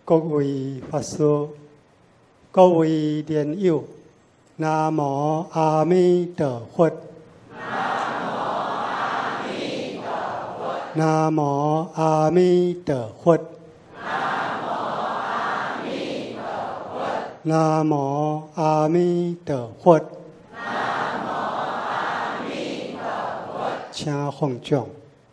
各位法师、各位莲友，南无阿弥陀佛。南无阿弥陀佛。南无阿弥陀佛。请放掌。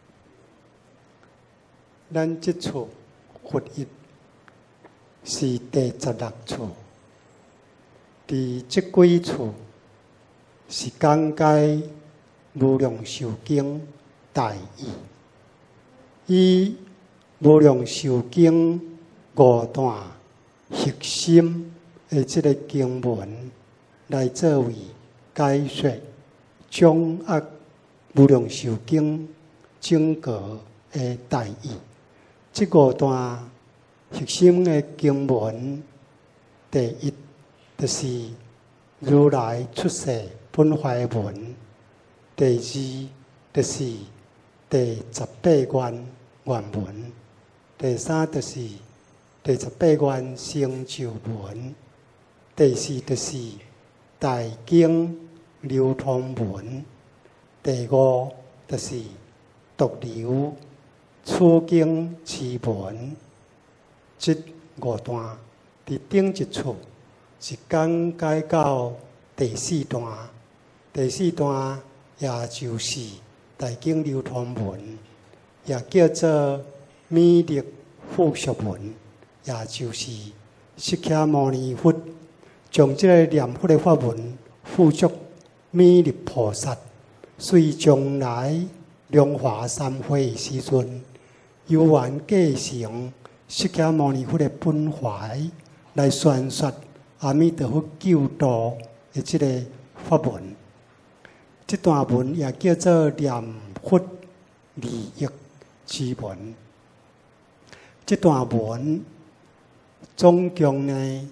咱这处佛业是第16处，伫这几处是讲解无量寿经大义，以无量寿经5段核心的这个经文来作为解说，掌握无量寿经整个的大义。这5段核心的经文，第一就是如来出世本怀文，第二就是第18愿愿文，第三就是第18愿成就文，第四就是大经流通文，第5就是独流初经持文。这5段伫顶一处是讲解到第4段，第4段也就是大经流通文，也叫做弥勒附属文，也就是释迦牟尼佛将这个念佛的法文附属弥勒菩萨，随将来龙华三会时阵，由愿继承释迦牟尼佛的本怀，来宣说阿弥陀佛救度的这个法文。这段文也叫做念佛利益之文。这段文总共呢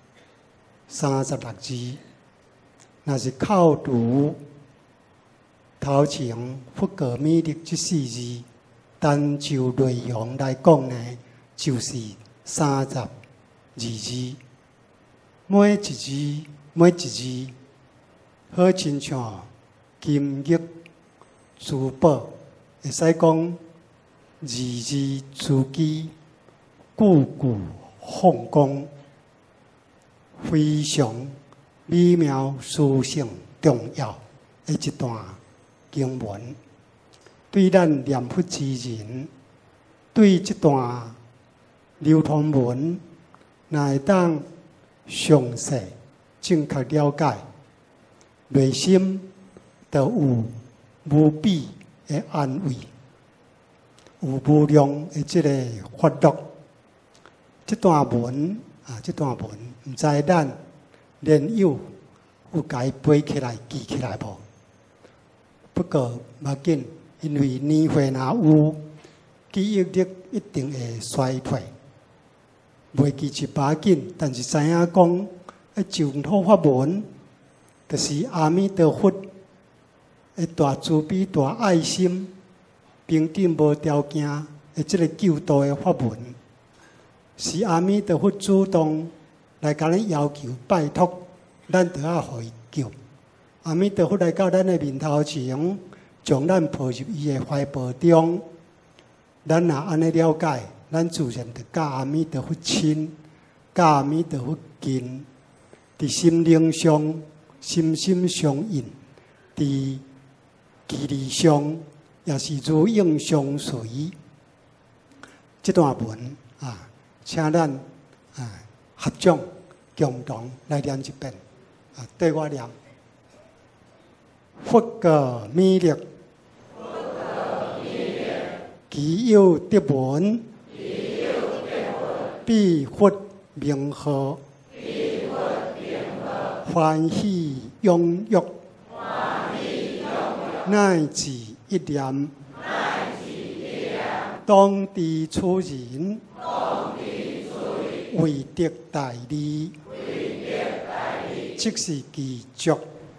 36字，若是靠读头前佛果弥勒这4字，单就内容来讲呢，就是32字，每一字好亲像金玉珠宝，会使讲字字珠玑，句句放光，非常美妙、殊胜、重要的一段经文。对咱念佛之人，对这段流通文，若会当详细、正确了解，内心就有无比的安慰，有无量的这个法乐。这段文，毋知咱莲友有甲伊背起来、记起来无？不过无要紧，因为年岁若有，记忆力一定会衰退。袂记一把紧，但是知影讲，净土法文，就是阿弥陀佛的大慈悲、大爱心，平等无条件的这个救度的法文，是阿弥陀佛主动来甲咱要求、拜托，咱就要互伊救。阿弥陀佛来到咱的面头前，将咱抱入伊的怀抱中，咱若安尼了解。咱自然就甲阿弥陀佛亲，甲阿弥陀佛近，伫心灵上心心相印，伫距离上也是如影相随。这段文请咱合掌共同来念一遍对我念：佛果弥勒，其有德文。彼佛名号，欢喜踊跃，乃至一念，当知此人，为得大利，即是其足，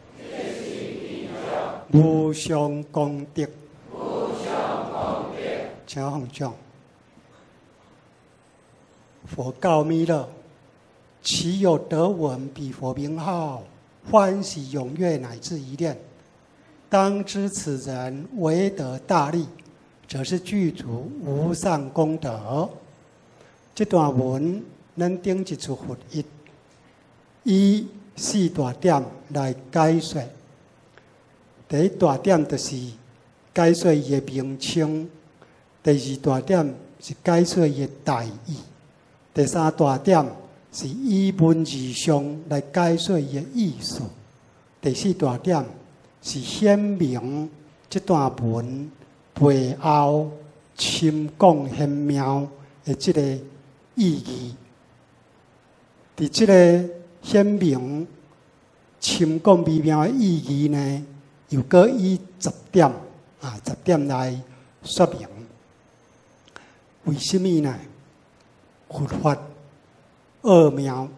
无上功德。请放掌。 佛告弥勒：岂有得闻彼佛名号，欢喜踊跃乃至一念？当知此人为得大利，则是具足无上功德。这段文咱顶一处佛译，以四大点来解说。第一大点就是解说伊的名称，第二大点是解说伊的大意，第三大点是以文字上来解说伊的意思，第四大点是显明这段文背后深广玄妙的这个意义。伫这个显明深广微妙的意义呢，又搁以10点来说明。为什么呢？佛法奥妙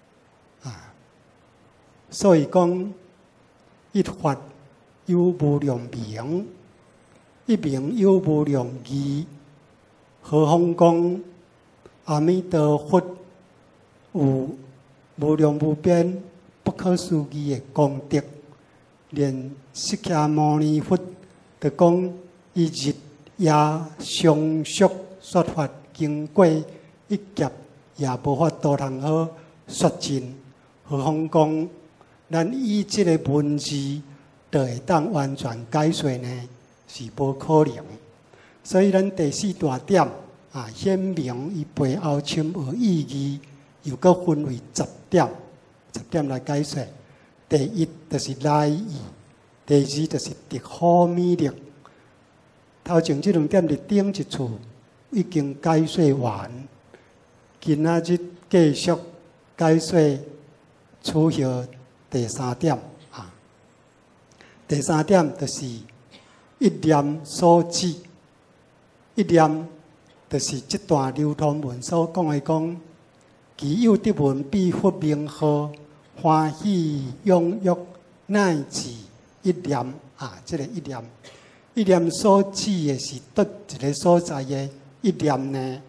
所以讲一法有无量名，一名有无量义。何况讲阿弥陀佛有无量无边不可思议的功德，连释迦牟尼佛就讲伊日夜常熟说法经过一劫，也无法度通好说尽。何况讲咱以这个文字就会当完全解说呢，是无可能。所以咱第四大点显明伊背后深奥意义，又搁分为10点来解说。第一就是来意，第二就是直好美力。头前这2点伫顶一处已经解说完，今仔日继续解说主要第3点第3点就是一念所指，一念就是这段流通文所讲的讲，其有得闻彼佛名号，欢喜踊跃乃至一念这个一念，一念所指的是倒一个所在的一念呢？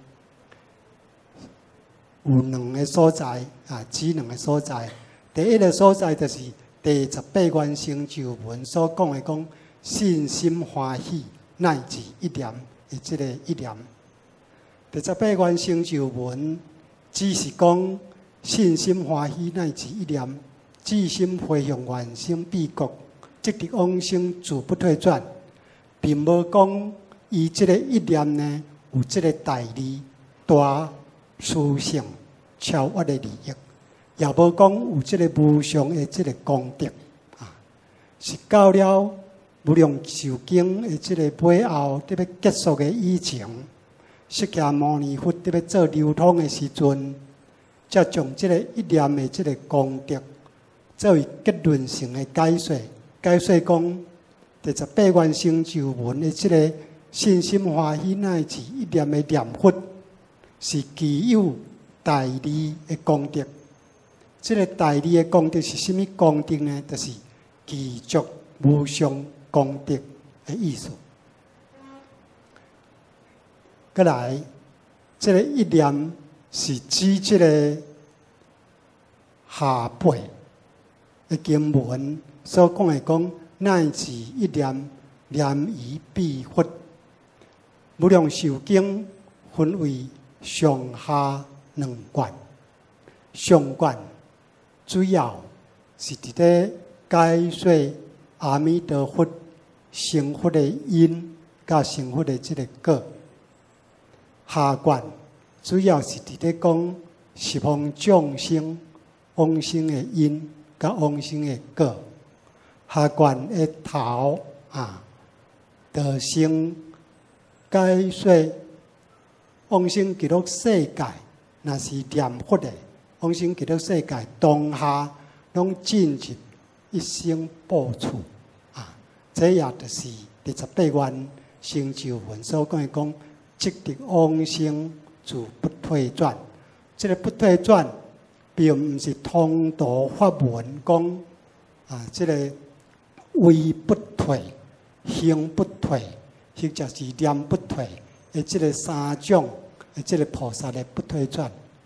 有2个所在指2个所在。第一个所在就是第18愿成就文所讲的讲信心欢喜乃至一念的这个一念。第18愿成就文只是讲信心欢喜乃至一念，至心回向愿生彼国，即得往生自不退转，并无讲伊这个一念呢有这个大利大殊胜超越的利益，也无讲有这个无上的这个功德是到了无量寿经的这个背后，伫要结束的以前，释迦牟尼佛伫要做流通的时阵，才将这个一念的这个功德作为结论性的解说。解说讲第18愿成就文的这个信心欢喜乃至一念的念佛，是具有大利的功德。这个大利的功德是什么功德呢？就是具足无上功德的意思。再来，这个一念是指这个下辈的经文所讲的讲，乃至一念念于彼佛。无量寿经分为上下2卷，上卷主要是伫咧解说阿弥陀佛成佛的因，甲成佛的这个果。下卷主要是伫咧讲十方众生往生的因，甲往生的果。下卷的头就先解说往生极乐世界，若是念佛的往生极乐世界当下，拢进入一生报处这也就是第18愿成就文所讲的讲，即得往生自不退转。这个不退转，并不是通道法文讲这个位不退、行不退，或者是念不退的这个3种的这个菩萨的不退转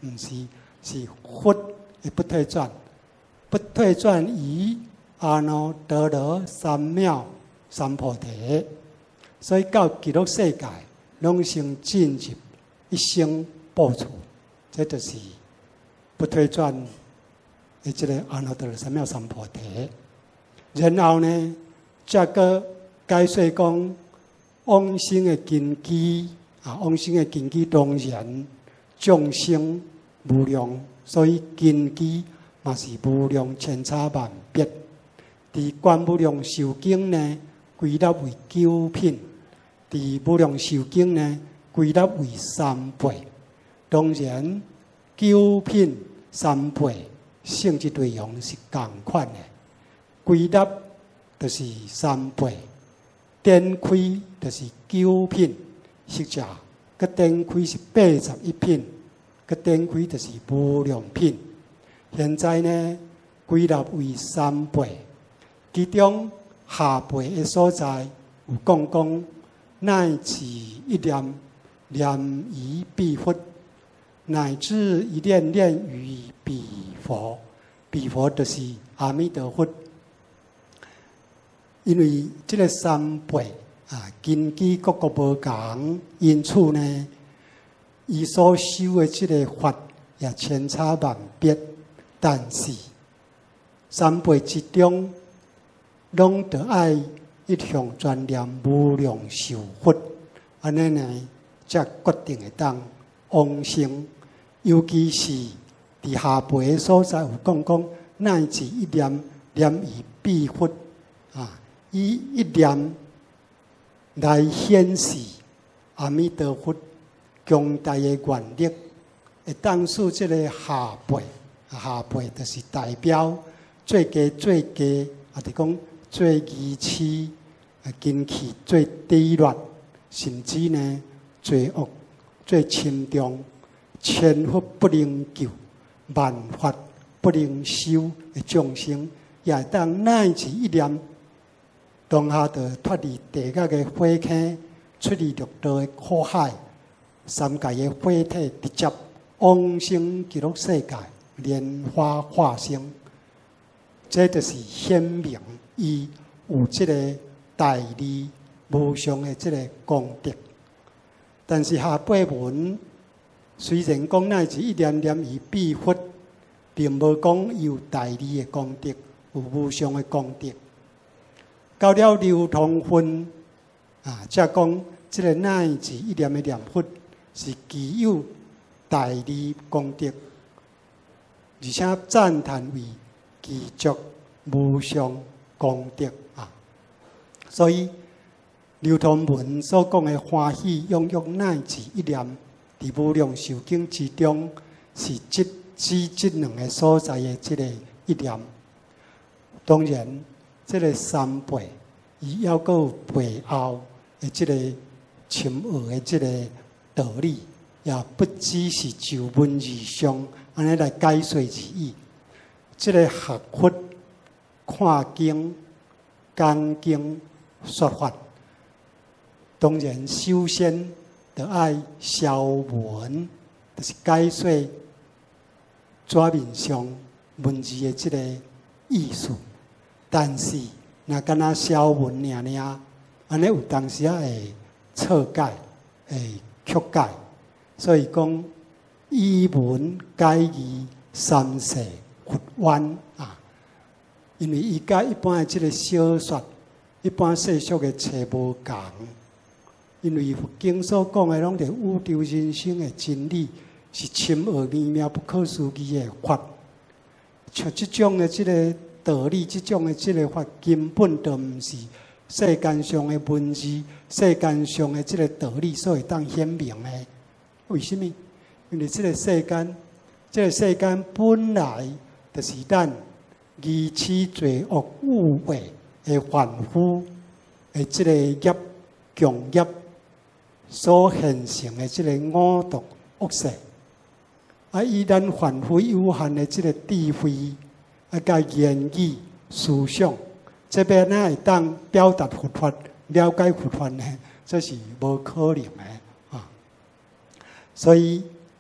毋是，是佛的不退转，不退转于阿耨多罗三藐三菩提。所以到极乐世界，拢先进入一生报处，这就是不退转的这个阿耨多罗三藐三菩提。然后呢，再个解说讲往生的根基往生的根基当然众生无量，所以根基嘛是无量千差万别。伫观无量寿经呢，归纳为9品；伫无量寿经呢，归纳为3辈。当然，9品3辈性质内容是同款的。归纳就是3辈，展开就是9品，实者佮展开是81品，佮展开就是无量品。现在呢，归纳为3辈，其中下辈的所在有讲乃至一念念于彼佛，乃至一念念于彼佛。彼佛就是阿弥陀佛。因为这个3辈根基各个无同，因此呢，伊所修的这个法也千差万别。但是3辈之中，拢得爱一向专念无量寿佛，安尼呢，才决定会当往生。尤其是伫下辈的所在有讲乃至一念念于彼佛以一念来显示阿弥陀佛强大的愿力，会当使这个下辈就是代表最低就讲最愚痴根器最低劣，甚至呢罪恶最深重，千佛不能救，万法不能修的众生，也会当乃至一念当下就脱离地狱的火坑，出离六道的苦海，三界的火体，直接往生极乐世界，莲花化生。这就是显明伊有这个大利无上的这个功德。但是下辈文虽然讲乃至一念念于彼佛，并无讲有大利的功德，有无上的功德。到了流通分才讲这个乃至一念的念佛是具有大利功德，而且赞叹为具足无上功德所以流通文所讲的欢喜踊跃乃至一念，伫无量寿经之中是指这两个所在的这个一念。当然，这个3辈，伊还佫有背后的这个深奥的这个道理，也不只是就文字上安尼来解说而已。这个学佛、看经、讲经、说法，当然首先就爱消文，就是解说纸面上文字的这个意思。但是，若干那消文尔，安尼有当时会错解，会曲解。所以讲，以文解义，三世佛冤因为伊甲一般的这个小说、一般世俗的册无共。因为佛经所讲的，拢是宇宙人生的真理，是深奥微妙、不可思议的法。像这种的这个道理，这种的这个法，根本就毋是世间上的文字、世间上的这个道理所会当显明的。为什么？因为这个世间本来就是咱愚痴罪恶污秽的凡夫的这个业强业所形成的这个五毒恶世。以咱凡夫有限的这个智慧甲言语思想，这边哪会当表达佛法、了解佛法呢？这是无可能的所以看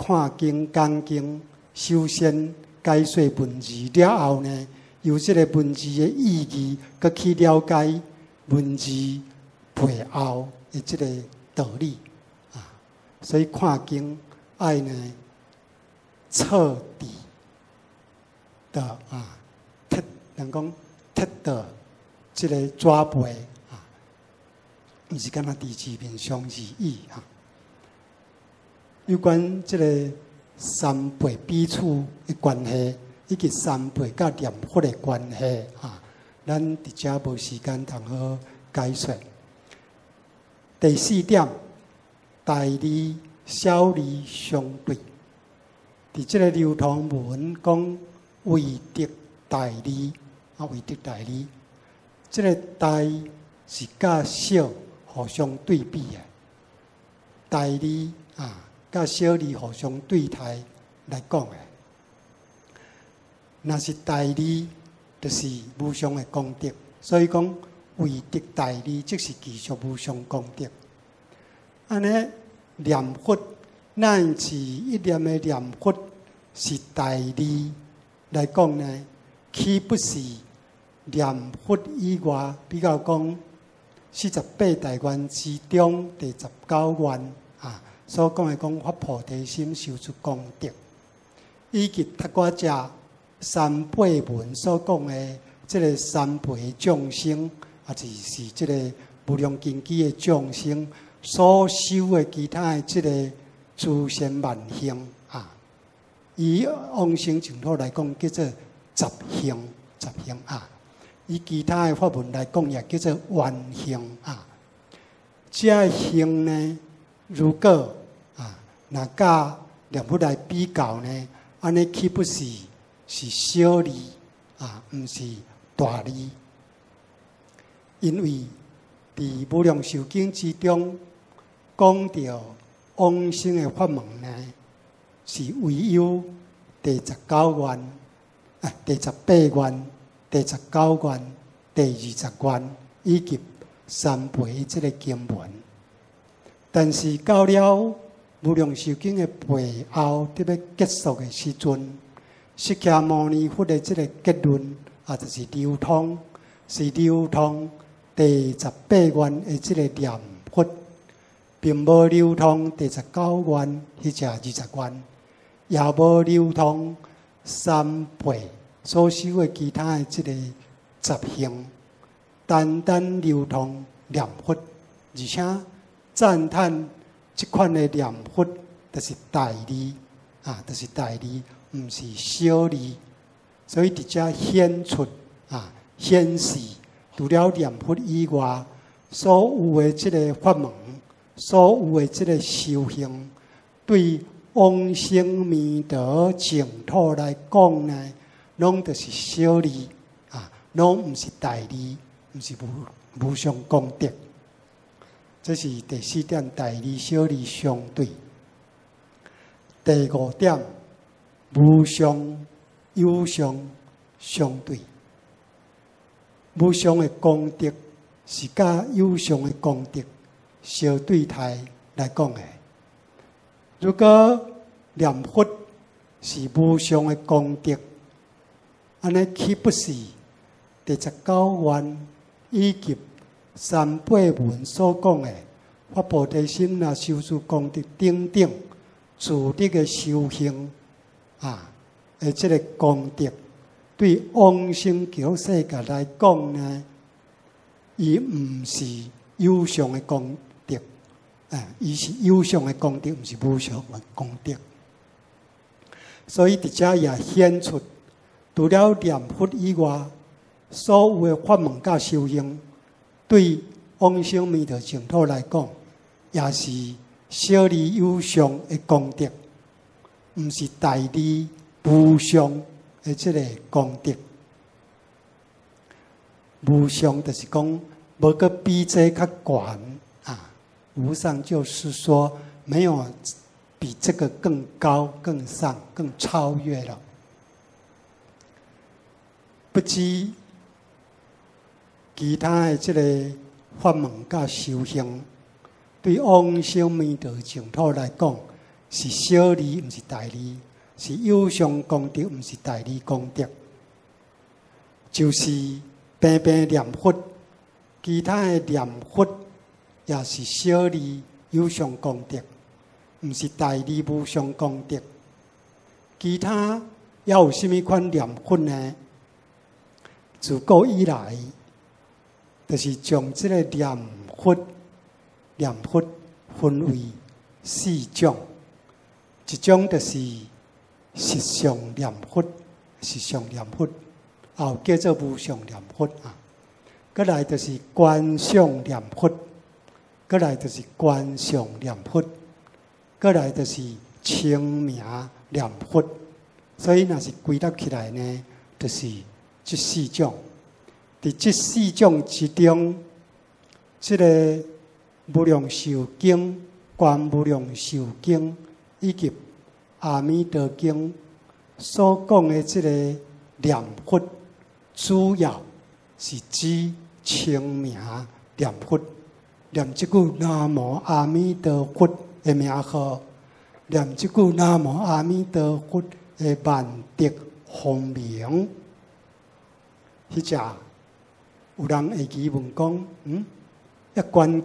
看经、讲经、修仙、解说文字了后呢，由这个文字的意义，佮去了解文字背后的这个道理啊。所以看经爱呢彻底的啊，人讲彻的这个抓背啊，毋是敢若伫字面上而已啊。有关这个三辈彼此的关系，以及三辈甲念佛的关系啊，咱伫遮无时间通好解说。第四点，大理小理相对。伫这个流通文讲为德大理啊，为德大理，这个大是甲小互相对比的，大理啊。甲小理互相对待来讲诶，若是大理，就是无上诶功德。所以讲为德大理，即是继续无上功德。安尼念佛，咱是一念诶念佛是大理来讲呢，岂不是念佛以外，比较讲48大愿之中第19愿啊？所讲的讲发菩提心，修出功德，以及读我遮三辈文所讲的这个三辈众生，啊，就是这个无量根基的众生所修的其他的这个诸善万行啊，以往生净土来讲叫做十行啊，以其他的法文来讲也叫做愿行啊。这行呢，如果若甲念佛来比较呢，安尼岂不是小理啊，毋是大理？因为伫无量寿经之中讲到往生的法门呢，是唯有第19愿、第18愿、第19愿、第20愿，以及三辈这个经文。但是到了无量寿经的背后，伫要结束的时阵，释迦牟尼佛的这个结论啊，就是流通第18愿的这个念佛，并无流通第19愿迄只20愿，也无流通三辈所修的其他的这个十行，单单流通念佛，而且赞叹。这款的念佛，就是大理啊，就是大理，毋是小理。所以伫遮显出啊，显示除了念佛以外，所有的这个法门，所有的这个修行，对往生弥陀净土来讲呢，拢就是小理啊，拢毋是大理，毋是无上功德。这是第四点，大理小理相对。第五点，无上有上相对。无上的功德是甲有上的功德相对待来讲的。如果念佛是无上的功德，安尼岂不是第19愿以及三辈文所讲的发菩提心啊，修诸功德等等，自力的修行啊，这个功德，对往生极乐世界来讲呢，伊毋是有上的功德，伊是有上的功德，毋是无上的功德。所以伫遮也显出，除了念佛以外，所有的法门甲修行，对往生弥陀净土来讲，也是小理有上的功德，毋是大理无上的这个功德。无上就是讲，无个比这较悬啊。无上就是说，没有比这个更高、更上、更超越了。不知其他的这个法门甲修行，对往生弥陀净土来讲， 是小利，毋是大利；是有相功德，毋是大利功德。就是平平念佛，其他的念佛也是小利有相功德，毋是大利无相功德。其他也有甚物款念佛呢？自古以来，就是将这个念佛分为四种。一种就是实相念佛，实相念佛，后叫做无相念佛啊。再来就是观想念佛，再来就是观想念佛，再来就是称名念佛。所以若是归纳起来呢，就是这四种。伫这四种之中，这个无量寿经、观无量寿经以及阿弥陀经所讲的这个念佛，主要是指称名念佛，念这句南无阿弥陀佛的名号，念这句南无阿弥陀佛的万德洪名。迄只有人会疑问讲，一观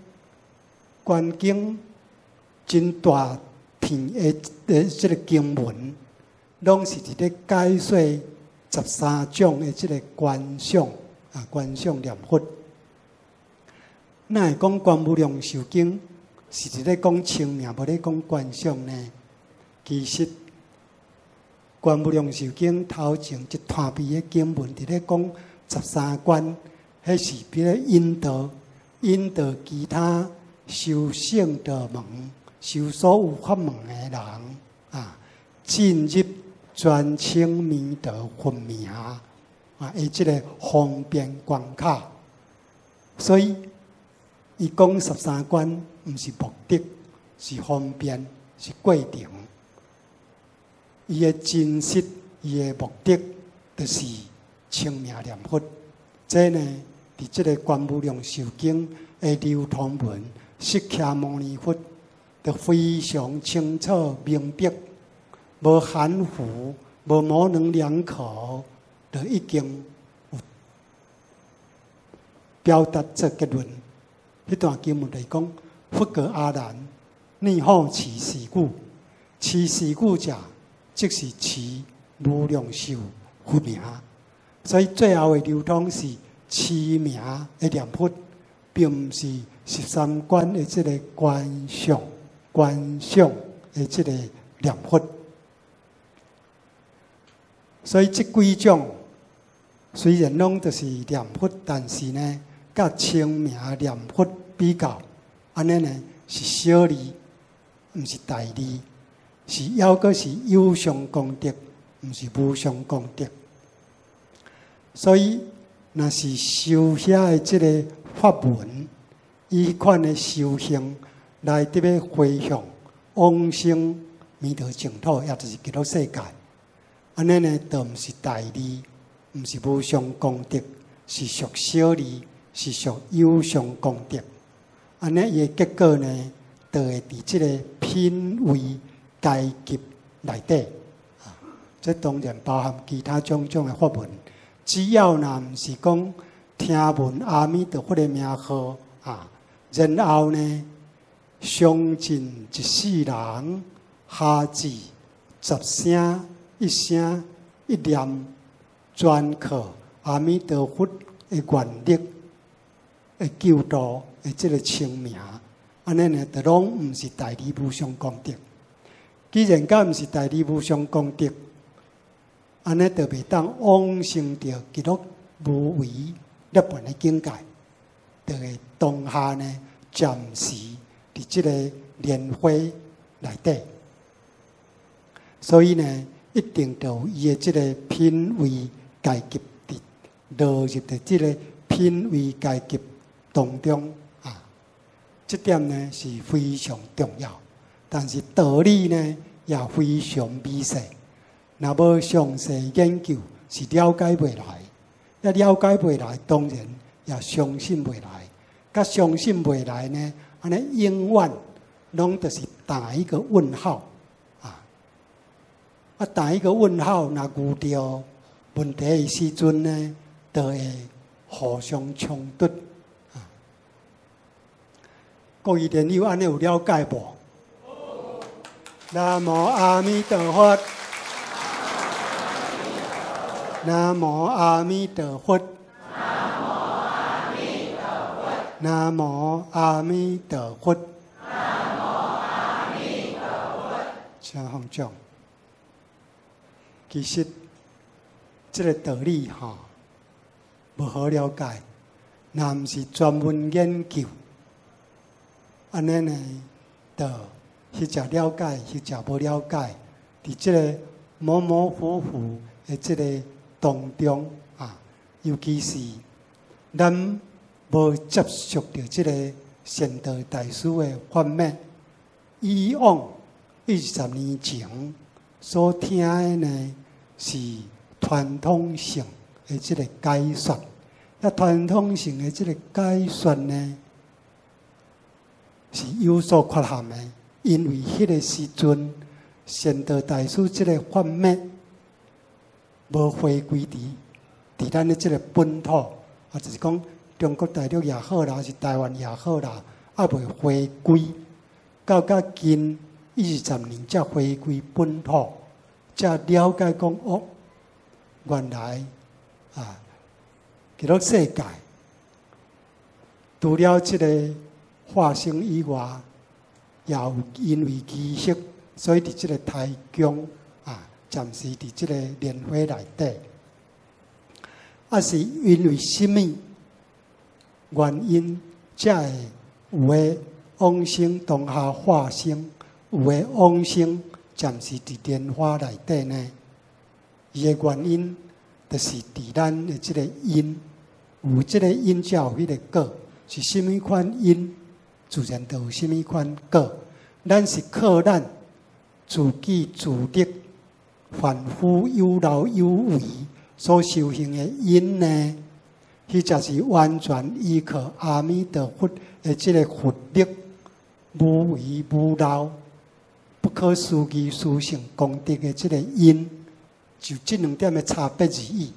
经真大片的这个经文，拢是伫咧解说13种的这个观想念佛。哪会讲观无量寿经是伫咧讲称名，无咧讲观想呢？其实观无量寿经头前一大篇的经文伫咧讲13观，迄是比咧引导其他修圣的门。受所有法门的人进入专称弥陀佛名的这个方便关卡。所以伊讲13观，毋是目的，是方便，是过程。伊的真实，伊的目的，就是称名念佛。这呢，伫这个观无量寿经的流通文，释迦牟尼佛就非常清楚明白，无含糊，无模棱两可，就已经有表达这结论。迄段经文来讲，佛告阿难：逆好持是故，持是故者，即是持无量寿佛名。所以最后的流通是持名的念佛，并毋是13观的这个观想的这个念佛。所以这几种虽然拢就是念佛，但是呢，甲称名念佛比较，安尼呢是小利，毋是大利，是抑阁是有相功德，毋是无相功德。所以若是修遐的这个法文，伊款的修行来得要回向往生弥陀净土，也就是极乐世界。安尼呢，就毋是大利，毋是无相功德，是属小利，是属有相功德。安尼伊的结果呢，就会伫即个品位阶级内底。这当然包含其他种种的法文，只要若毋是讲听闻阿弥陀佛的名号然后呢，相尽一世人，下至10声、1声、1念，专靠阿弥陀佛的愿力的救度的这个称名，安尼呢，就拢毋是大利无相功德。既然甲毋是大利无相功德，安尼就袂当往生着极乐无为涅槃的境界，就会当下呢暂时伫即个莲花内底。所以呢，一定就有伊的即个品位阶级落入伫即个品位阶级当中这点呢是非常重要。但是道理呢也非常微细，若无详细研究是了解袂来。要了解袂来，当然也相信袂来。甲相信袂来呢，安尼永远拢就是打一个问号打一个问号，那遇到问题的时阵呢，就会互相冲突各位莲友安尼有了解无？南无阿弥陀佛，南无阿弥陀佛，南无阿弥陀佛，南无阿弥陀佛，请放掌。其实，这个道理无好了解，若毋是专门研究，安尼呢，就迄只了解，迄只无了解，伫这个模模糊糊的这个当中尤其是咱无接触到这个善导大师的法脉，以往20年前所听的呢，是传统性的这个解说。传统性的这个解说呢，是有所缺陷的，因为迄个时阵善导大师这个法脉无回归伫咱的这个本土就是讲中国大陆也好啦，是台湾也好啦，未回归，到近20年才回归本土，才了解讲原来其实世界除了这个化生以外，也有因为仪式，所以伫这个台江暂时伫这个莲花内底，是因为什么原因，才会有的往生当下化生，有的往生暂时伫莲花内底呢？伊的原因，就是伫咱的这个因，有这个因才有迄个果，是什么款因，自然就有什么款果。咱是靠咱自己自力、凡夫有劳有为所修行的因呢，迄才是完全依靠阿弥陀佛的这个佛力，无为无劳、不可思议殊胜功德的这个因，就这两点的差别而已。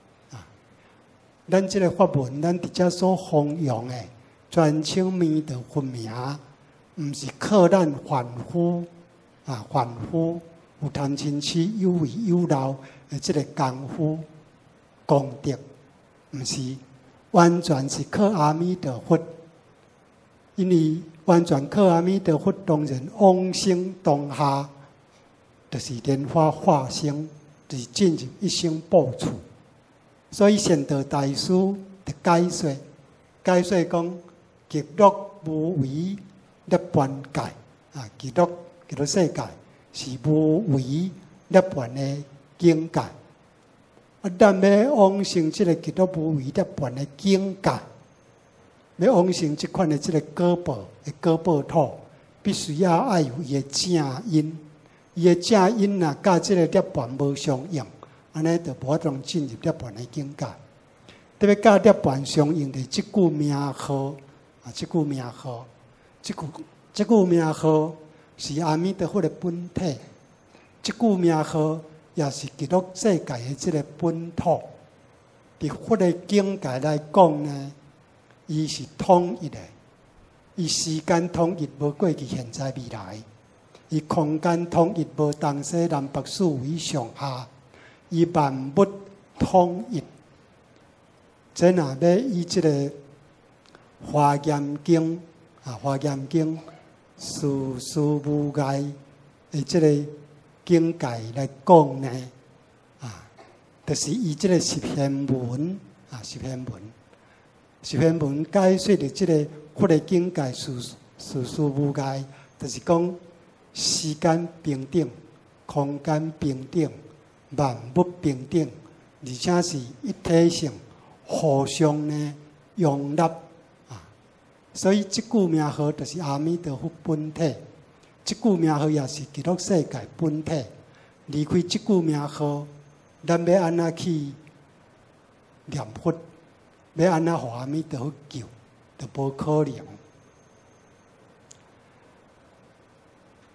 咱这个法文，咱伫遮所弘扬的全称弥陀佛名，毋是靠咱凡夫凡夫有贪嗔痴有为有劳的这个功夫功德，毋是完全是靠阿弥陀佛。因为完全靠阿弥陀佛，当然往生当下，就是莲花化生，就是进入一生报处。所以善导大师的解说讲，极乐无为涅槃界极乐世界是无为涅槃的境界。咱要往生这个极乐无为涅槃的境界，要往生这款的这个果报的果报土，必须要爱有伊的正因，伊的正因甲这个涅槃无相应。安尼就无法通进入涅槃的境界。特别甲涅槃相应的即句名号即句名号，即句名号是阿弥陀佛的本体，即句名号也是极乐世界的即个本土。伫佛的境界来讲呢，伊是统一的，伊时间统一，无过去、现在、未来；伊空间统一，无东西南北四维上下。伊万物统一，这若要以这个《华严经》《华严经》事事无碍的这个境界来讲呢，就是以这个十篇文十篇文解说的这个佛的境界事事无碍，就是讲时间平等，空间平等。万物平等，而且是一体性，互相呢容纳所以这句名号就是阿弥陀佛本体，这句名号也是极乐世界本体。离开这句名号，咱要安怎去念佛？要安怎互阿弥陀佛救？就无可能。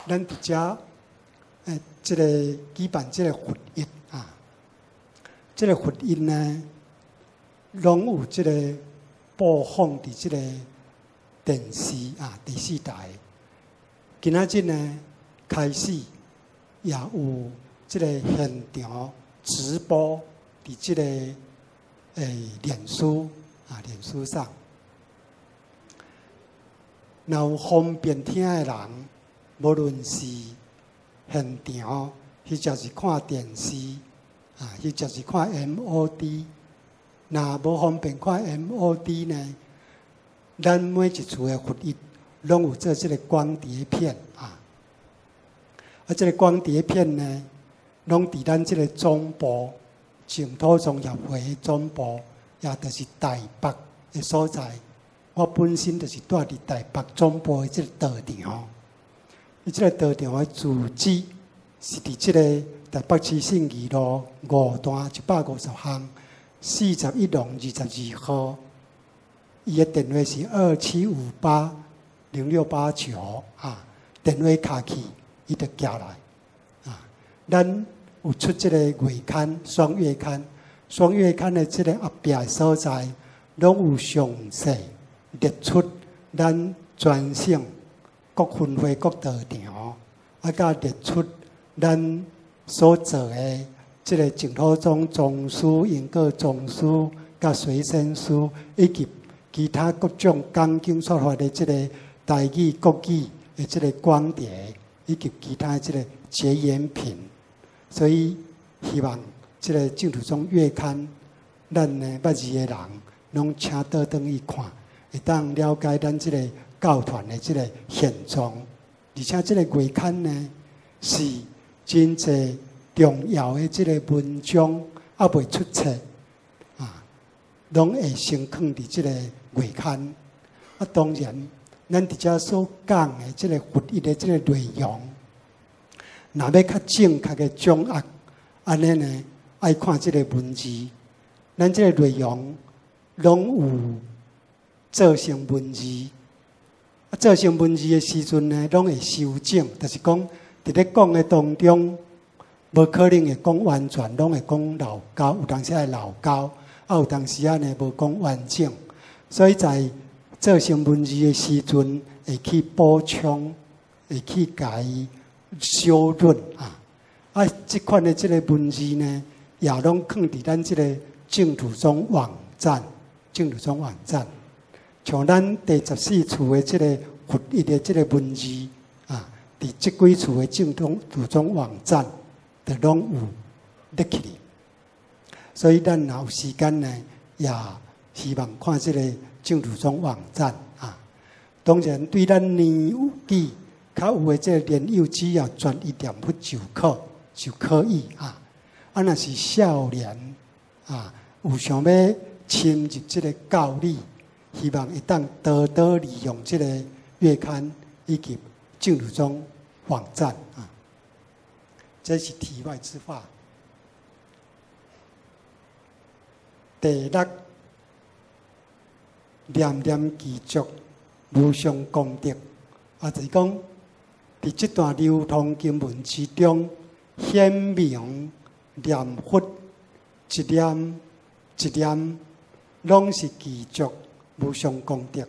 咱伫遮即个举办即个佛音啊，即个佛音呢，拢有即个播放伫即个电视啊第4台。今仔日呢开始也有即个现场直播伫即个脸书上。若有方便听的人，无论是现场，或者是看电视，或者是看 MOD， 若无方便看 MOD 呢，咱每一厝的佛音拢有做即个光碟片即个光碟片呢，拢伫咱即个总部净土宗协会的总部，也就是台北的所在。我本身就是住伫台北总部的即个道场，伊即个道场的住址是伫即个台北市信义路5段150巷41弄22号。伊的电话是27580689电话卡去，伊就寄来咱有出即个月刊、双月刊的即个后壁的所在，拢有详细列出咱全省各分会各道场，甲列出咱所做的即个净土宗宗书、因果宗书、甲随身书，以及其他各种讲经说法的即个台语、国语的即个光碟，以及其他的即个结缘品。所以希望即个净土宗月刊，咱的捌字的人，拢请倒转去看。会当了解咱即个教团的即个现状，而且即个月刊呢是真侪重要的即个文章还未出册拢会先放伫即个月刊。当然，咱伫遮所讲的即个佛音的即个内容，若要较正确的掌握，安尼呢爱看即个文字，咱即个内容拢有做成文字，做成文字的时阵呢，拢会修正，就是讲伫咧讲的当中，无可能会讲完全，拢会讲漏交，有当时会漏交，有当时呢无讲完整，所以在做成文字的时阵，会去补充，会去甲伊修润即款的即个文字呢，也拢放伫咱即个净土宗网站，像咱第14处的即个佛音的即个文字伫即几处的净土宗网站，就拢有列起。所以咱若有时间呢，也希望看即个净土宗网站当然，对咱年纪较有的即个年幼，只要专一念佛就可以若是少年有想要深入即个教理，希望会当多多利用即个月刊以及净土宗网站这是题外之话。第6，念念具足无上功德就是讲，伫这段流通经文之中，显明念佛一念一念，拢是具足无上功德。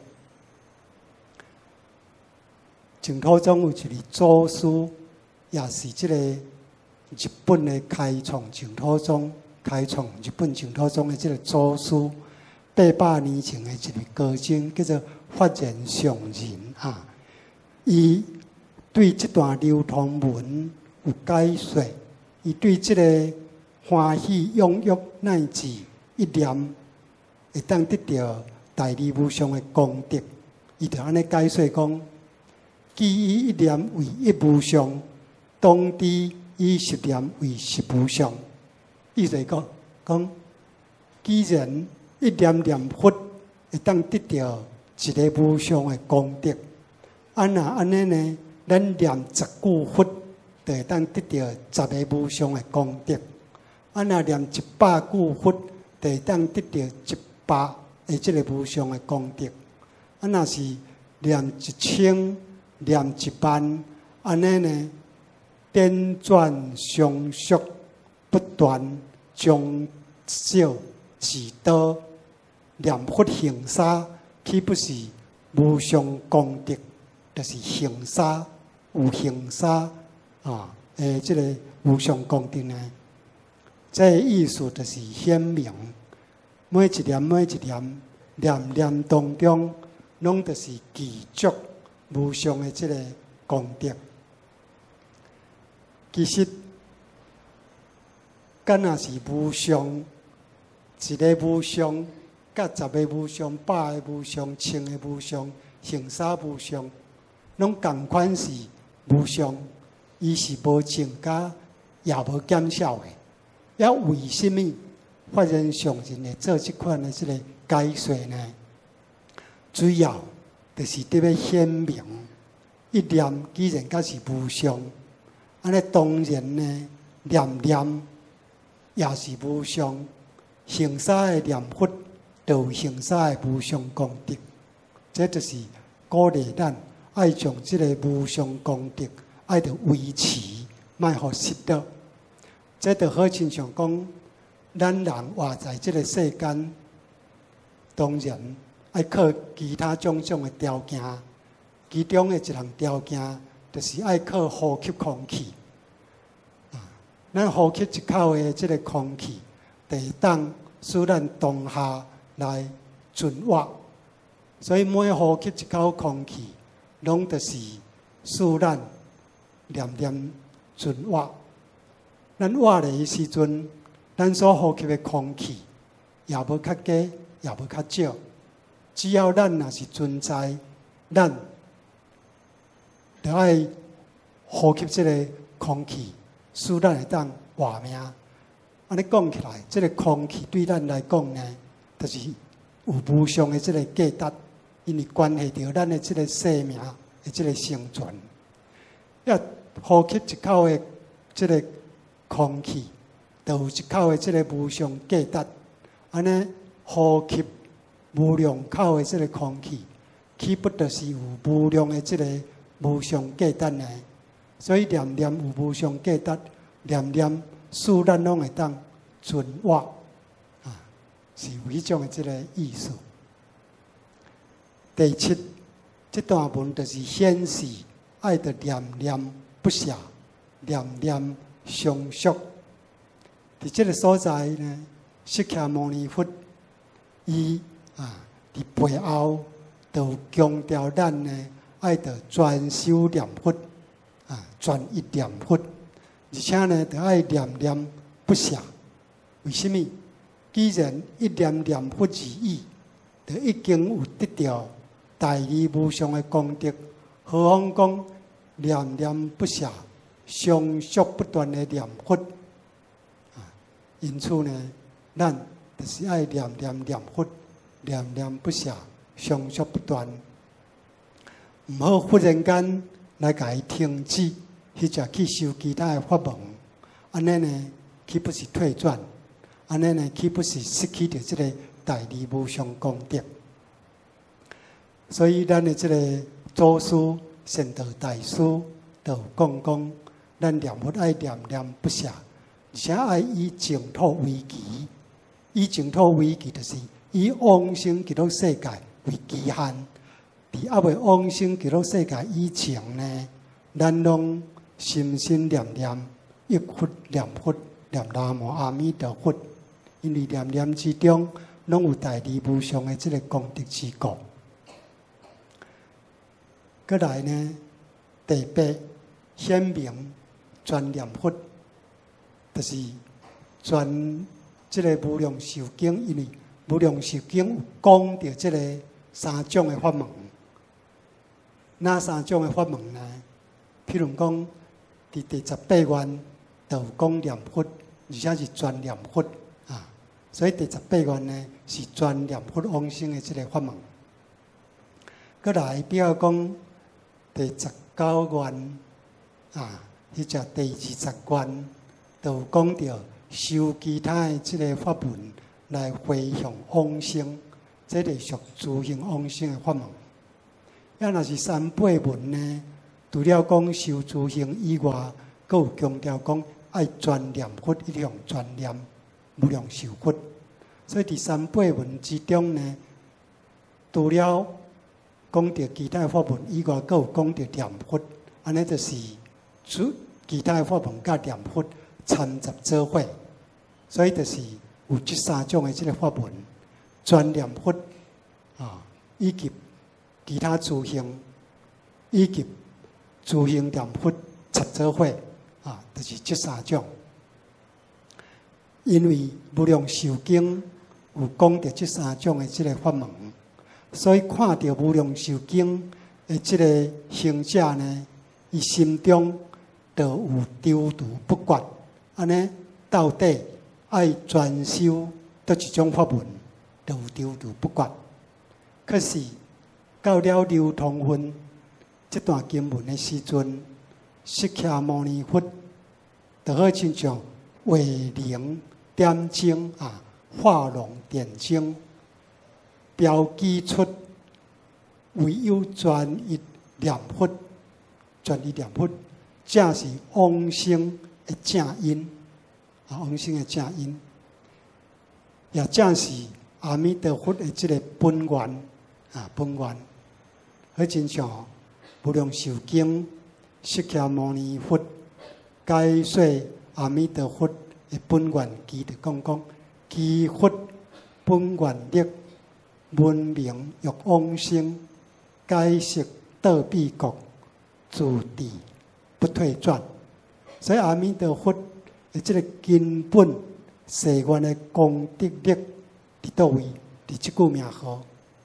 净土宗有一个祖师，也是这个日本的开创净土宗、开创日本净土宗的这个祖师，800年前的一个高僧，叫做法然上人伊对这段流通文有解说，伊对这个欢喜踊跃乃至一念会当得到大利无上的功德，伊就安尼解说讲：既以一念为一无上，当知以10念为10无上。意思讲，既然一念念佛会当得到一个无上的功德，若安尼呢，咱念10句佛就会当得到10个无上的功德；若念100句佛就会当得到100个这个无上的功德；若是念1000、念10000， 安尼呢，点转相续，不断将少自多，念佛行沙，岂不是无上功德？就是行沙有行沙啊，这个无上功德呢，这个意思就是显明，每一念每一念念念当中，拢就是具足无上的这个功德。其实，敢若是无上，一个无上，甲10个无上、100个无上、1000个无上、行沙无上，拢同款是无上，伊是无增加，也无减少的。也为什么法人上人会做这款的这个解说呢？主要就是伫要显明，一念既然甲是无上，安尼当然呢，念念也是无上，行沙的念佛就有行沙的无上功德。这就是鼓励咱爱将这个无上功德爱着维持，莫互失掉。这就好亲像讲，咱人活在这个世间，当然爱靠其他种种的条件，其中的一项条件就是爱靠呼吸空气。咱呼吸一口的这个空气，就会当使咱当下来存活。所以每呼吸一口空气，拢就是使咱念念存活。咱活的时阵，咱所呼吸的空气也无较低，也无较少。只要咱若是存在，咱就爱呼吸这个空气，使咱会当活命。安尼讲起来，这个空气对咱来讲呢，就是有无上的这个价值，因为关系到咱的这个生命的这个生存。要呼吸一口的这个空气，就有一口的这个无上价值。安尼呼吸无量口的这个空气，岂不就是有无量的这个无上价值呢？所以念念有无上价值，念念使咱拢会当存活啊，是有迄种的这个意思。第7，这段文就是显示爱的念念不舍，念念相续。伫这个所在呢，释迦牟尼佛伊伫背后就强调咱呢爱的专修念佛专一念佛，而且呢就爱念念不舍。为什么？既然一念念佛而已，就已经有得到大利无上的功德，何况讲念念不舍，相续不断的念佛因此呢，咱就是爱念念念佛，念念不舍，相续不断。唔好忽然间来甲伊停止，或者去修其他的法门，安尼呢，岂不是退转？安尼呢，岂不是失去着这个大利无上功德？所以，咱的这个祖师善导大师就讲，咱念佛爱念念不舍。而且爱以净土为基，以净土为基，就是以往生极乐世界为期限。伫还未往生极乐世界以前呢，咱拢心心念念一佛念佛，念南无阿弥陀佛。因为念念之中，拢有大利无上的这个功德之果。再来呢，第8，显明专念佛。就是专这个无量寿经，因为无量寿经有讲到这个3种的法门。哪3种的法门呢？譬如讲，伫第18愿就有讲念佛，而且是专念佛所以第18愿呢是专念佛往生的这个法门。再来，比如讲第19愿或者第20愿。就讲到修其他的这个法门来回向往生，这个属自行往生的法门。要若是3、8文呢， 除了讲修诸行以外，佫有强调讲爱专念佛，一定要专念，无量寿佛。所以第三八文之中呢，除了讲到其他法门以外，佫有讲到念佛，安尼就是其他法门甲念佛掺杂做伙，所以就是有这三种的这个法门，专念佛以及其他诸行，以及诸行念佛插做伙就是这三种。因为无量寿经有讲到这三种的这个法门，所以看到无量寿经的这个行者呢，伊心中就有丢除不决，安尼到底爱专修倒一种法门，就有丢除不决。可是到了流通分这段经文的时阵，释迦牟尼佛就好亲像画龙点睛画龙点睛，标记出唯有专一念佛，专一念佛，这是往生的正因往生的正因，也正是阿弥陀佛的这个本源本源。好亲像无量寿经，释迦牟尼佛解说阿弥陀佛的本源，其就讲其佛本源力，闻名欲往生，解释道彼国，自地不退转。所以阿弥陀佛的这个根本誓愿的功德力伫倒位？伫即句名号。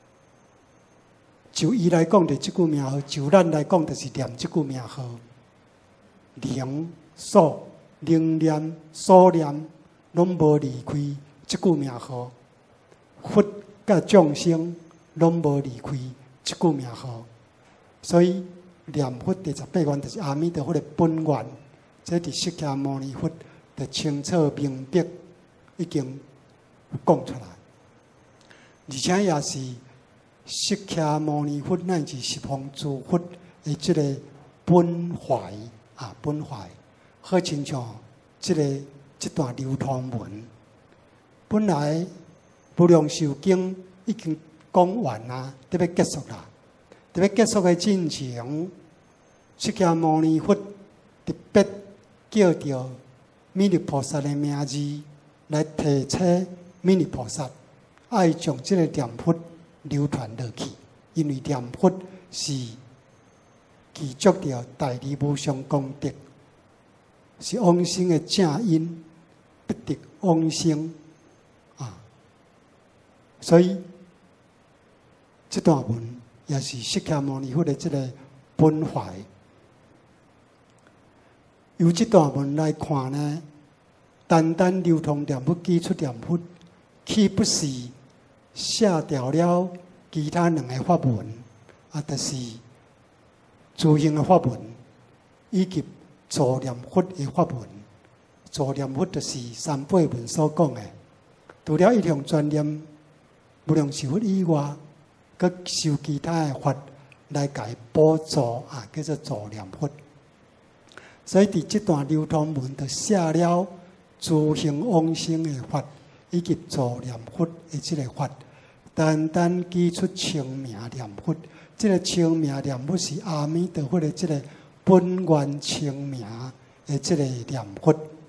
就伊来讲，就即句名号；就咱来讲，就是念即句名号。灵所灵念所念，拢无离开即句名号。佛甲众生拢无离开即句名号。所以念佛第18愿，就是阿弥陀佛的本愿。这伫释迦牟尼佛的清楚明白已经讲出来，而且也是释迦牟尼佛乃至十方诸佛的这个本怀本怀，好亲像这段流通文，本来无量寿经已经讲完啦，得要结束啦。得要结束的进程，释迦牟尼佛特别叫着弥勒菩萨的名字来提醒弥勒菩萨，爱将这个念佛流传落去，因为念佛是具足着大利无上功德，是往生的正因，不得往生所以这段文也是释迦牟尼佛的这个本怀。由这段文来看呢，单单流通念佛、基础念佛，岂不是下掉了其他两个法门就是诸行的法门，以及助念佛的法门。助念佛就是三八文所讲的，除了一向专念无量寿佛以外，佮修其他的法来甲伊补助叫做助念佛。所以伫这段流通文就写了诸行往生的法，以及助念佛的这个法。单单记出称名念佛，这个称名念佛是阿弥陀佛的这个本愿称名的这个念佛。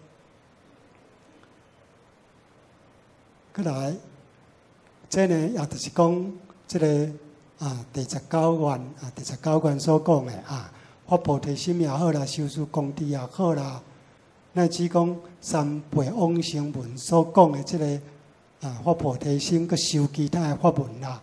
再来，这呢也就是讲这个第19愿第19愿所讲的发菩提心也好啦，修持功德也好啦，乃至讲三辈往生文所讲的这个发菩提心，佮修其他的法门啦。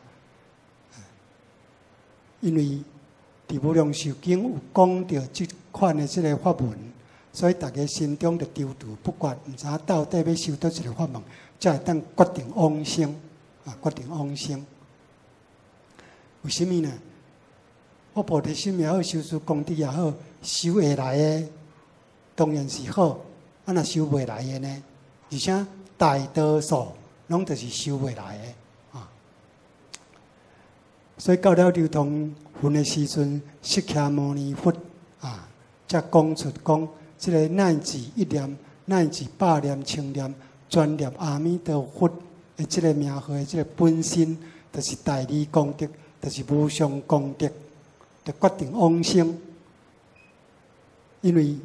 因为伫无量寿经有讲到这款的这个法门，所以大家心中就丢除不决，唔知到底要修倒一个法门，才会当决定往生决定往生。为什么呢？发菩提心也好，修持功德也好，修会来的当然是好，若修袂来的呢？而且大多数拢就是修袂来的所以到了流通分的时阵，释迦牟尼佛才讲出讲，即个乃至一念，乃至百念、千念，专念阿弥陀佛的即个名号的即个本身，就是大利功德，就是无上功德，就决定往生。因为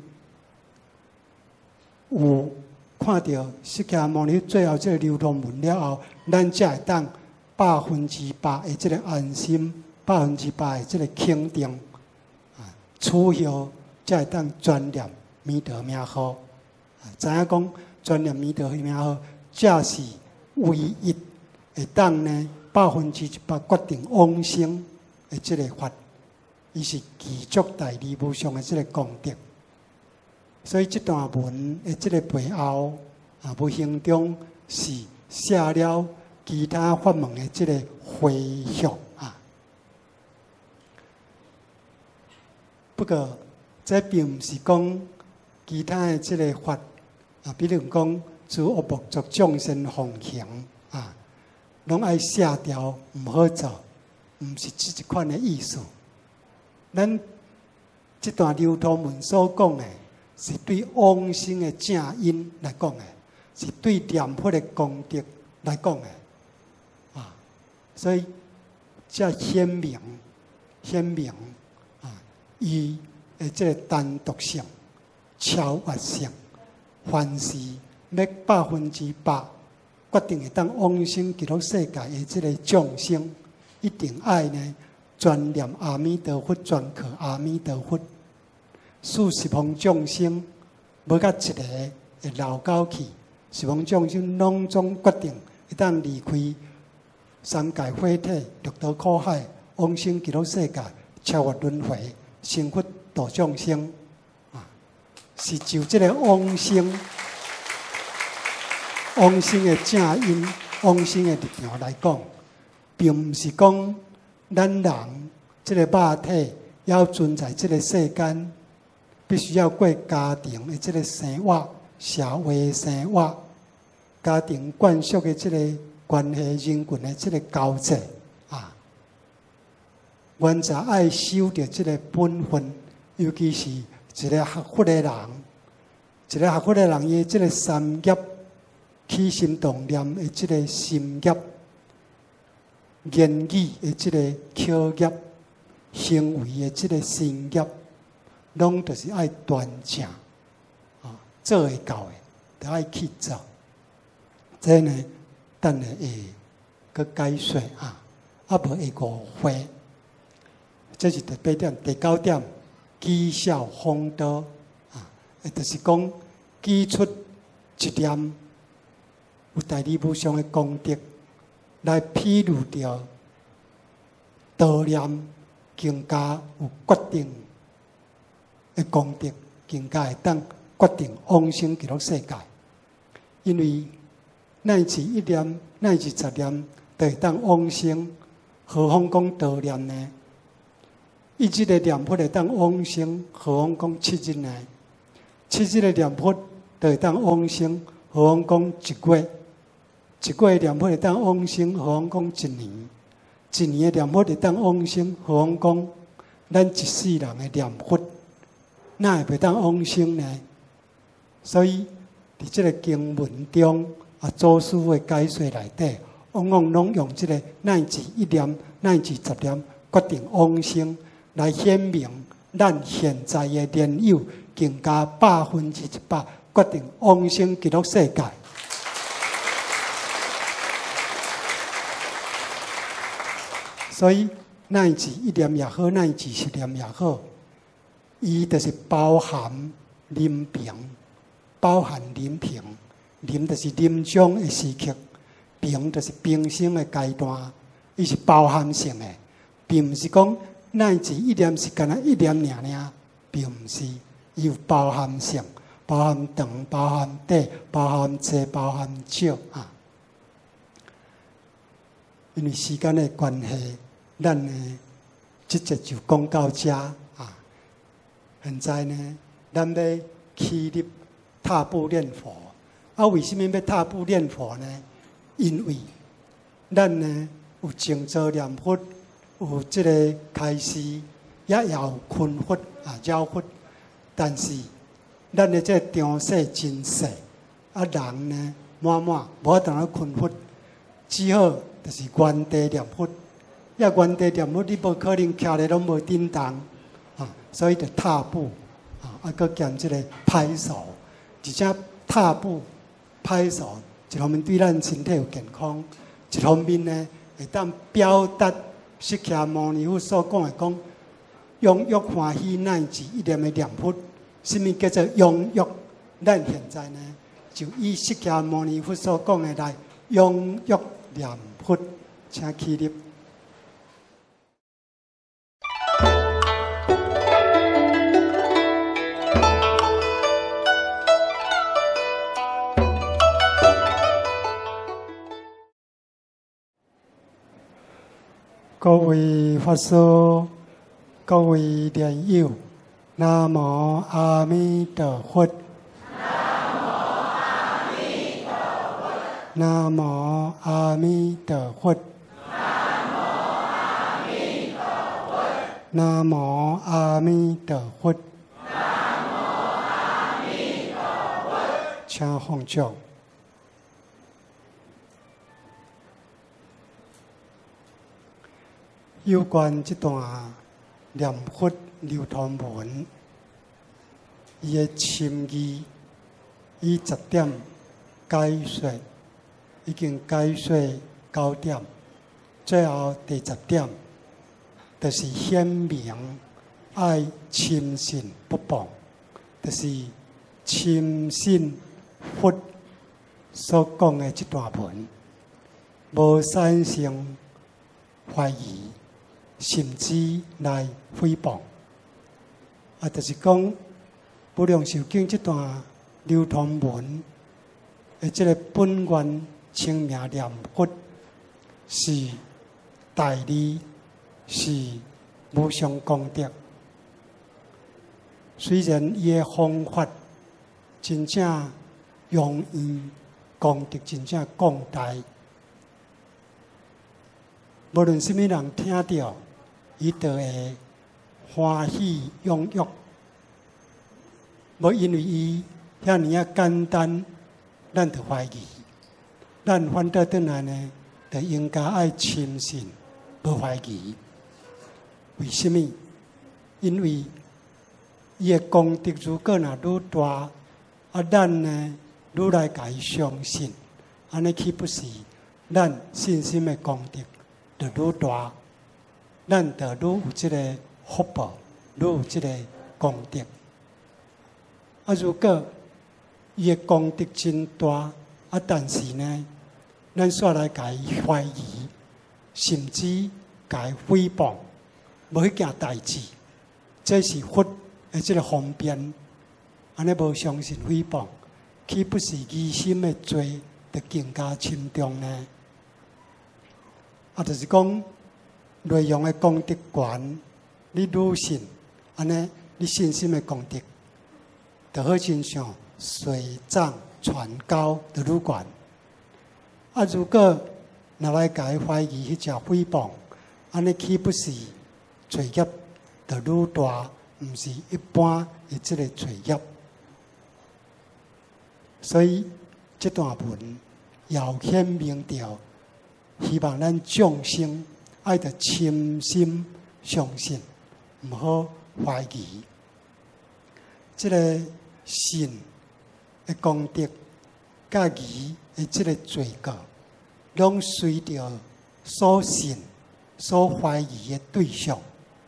有看到释迦牟尼最后即个流通文了后，咱才会当100%的即个安心，100%的即个肯定，取后才会当专念弥陀名号。知影讲专念弥陀名号，才是唯一会当呢100%决定往生的即个法，伊是具足大利无上的即个功德。所以这段文的即个背后，无形中是写了其他法门的即个回向不过，这并不是讲其他的即个法比如讲诸恶莫作众生奉行拢爱写掉唔好做，唔是这一款的意思。咱这段流通文所讲的，是对往生的正因来讲的，是对念佛的功德来讲的所以才显明伊的这个单独性、超越性，凡是要100%决定会当往生极乐世界的这个众生，一定爱呢专念阿弥陀佛，专靠阿弥陀佛。数十方众生，无甲一个会留到去，十方众生拢总决定会当离开三界火体、六道苦海，往生极乐世界，超越轮回，成佛度众生是就这个往生的正因、往生的力量来讲，并不是讲咱人这个肉体要存在这个世间，必须要过家庭的这个生活、社会生活、家庭灌输的这个关系人群的这个交际原则爱守着这个本分，尤其是一个学佛的人，伊这个三业起心动念的这个心业，言语的这个口业，行为的这个身业，拢就是爱端正做会到的，就爱去做。这呢，等下会去解说无会误会。这是第8点，第9点，积效风道就是讲记出一念有大利无上的功德，来披露掉道念更加有决定的功德，更加会当决定往生极乐世界。因为乃至一念，乃至10念，都会当往生，何况讲道念呢？伊即个念佛会当往生，何况讲7日呢？7日的念佛就会当往生，何况讲1月？1月的念佛会当往生，何况讲1年？1年的念佛会当往生，何况讲咱一世人的念佛，哪会袂当往生呢？所以伫即个经文中祖师的解说内底，往往拢用即个乃至1念、乃至10念决定往生。来显明，咱现在的年幼更加100%决定往生极乐世界。所以，乃至1念也好，乃至10念也好，伊就是包含临平，包含临平。临就是临终的时刻，平就是平生的阶段，伊是包含性的，并不是讲。乃至1念是干那1念尔，并不是，伊有包含性，包含长，包含短，包含多，包含少因为时间的关系，咱呢这节就讲到这现在呢，咱要起立踏步念佛为什么要踏步念佛呢？因为咱呢有静坐念佛。有这个开示，也有困佛、绕佛， 但是咱的这场势真细，啊人呢满满，无法度咧困佛，只好就是原地念佛。要原地念佛，你无可能徛咧拢无震动啊，所以就踏步啊，佮兼即个拍手，而且踏步、拍手，一方面对咱身体有健康，一方面呢会当表达释迦牟尼佛所讲的讲，拥欲欢喜乃至一念的念佛。什么叫做拥欲？咱现在呢，就以释迦牟尼佛所讲的来拥欲念佛，请起立。各位法师，各位莲友，南无阿弥陀佛。南无阿弥陀佛。南无阿弥陀佛。请放掌。有关这段念佛流通文，伊的深意，以10点解说，已经解说9点，最后第10点，就是显明爱深信不忘，就是深信佛所讲的这段文，无产生怀疑。甚至来诽谤，就是讲不良受经这段流通文的这个本愿称名念佛是大利，是无上功德。虽然伊的方法真正容易，功德真正广大，无论什么人听到。伊就会欢喜踊跃，无因为伊遐尼啊简单，咱就怀疑。咱反倒转来呢，就应该爱深信，无怀疑。为什么？因为伊的功德如果若愈大，咱呢愈来甲伊相信，安尼岂不是咱信心的功德就愈大？咱就愈有这个福报，愈有这个功德。如果伊的功德真大，但是呢，咱煞来甲伊怀疑，甚至甲伊诽谤，无迄件代志，这是佛的这个方便。安尼无相信诽谤，岂不是疑心的罪就更加深重呢？就是讲。内容的功德悬，你愈信，安尼你信心的功德，就好亲像水涨船高，就愈悬。如果若来甲伊怀疑迄只诽谤，安尼岂不是罪业就愈大？毋是一般的即个罪业。所以这段文要显明着，希望咱众生。爱着深心相信，毋好怀疑。这个信的功德，甲疑的这个罪过，拢随着所信、所怀疑的对象，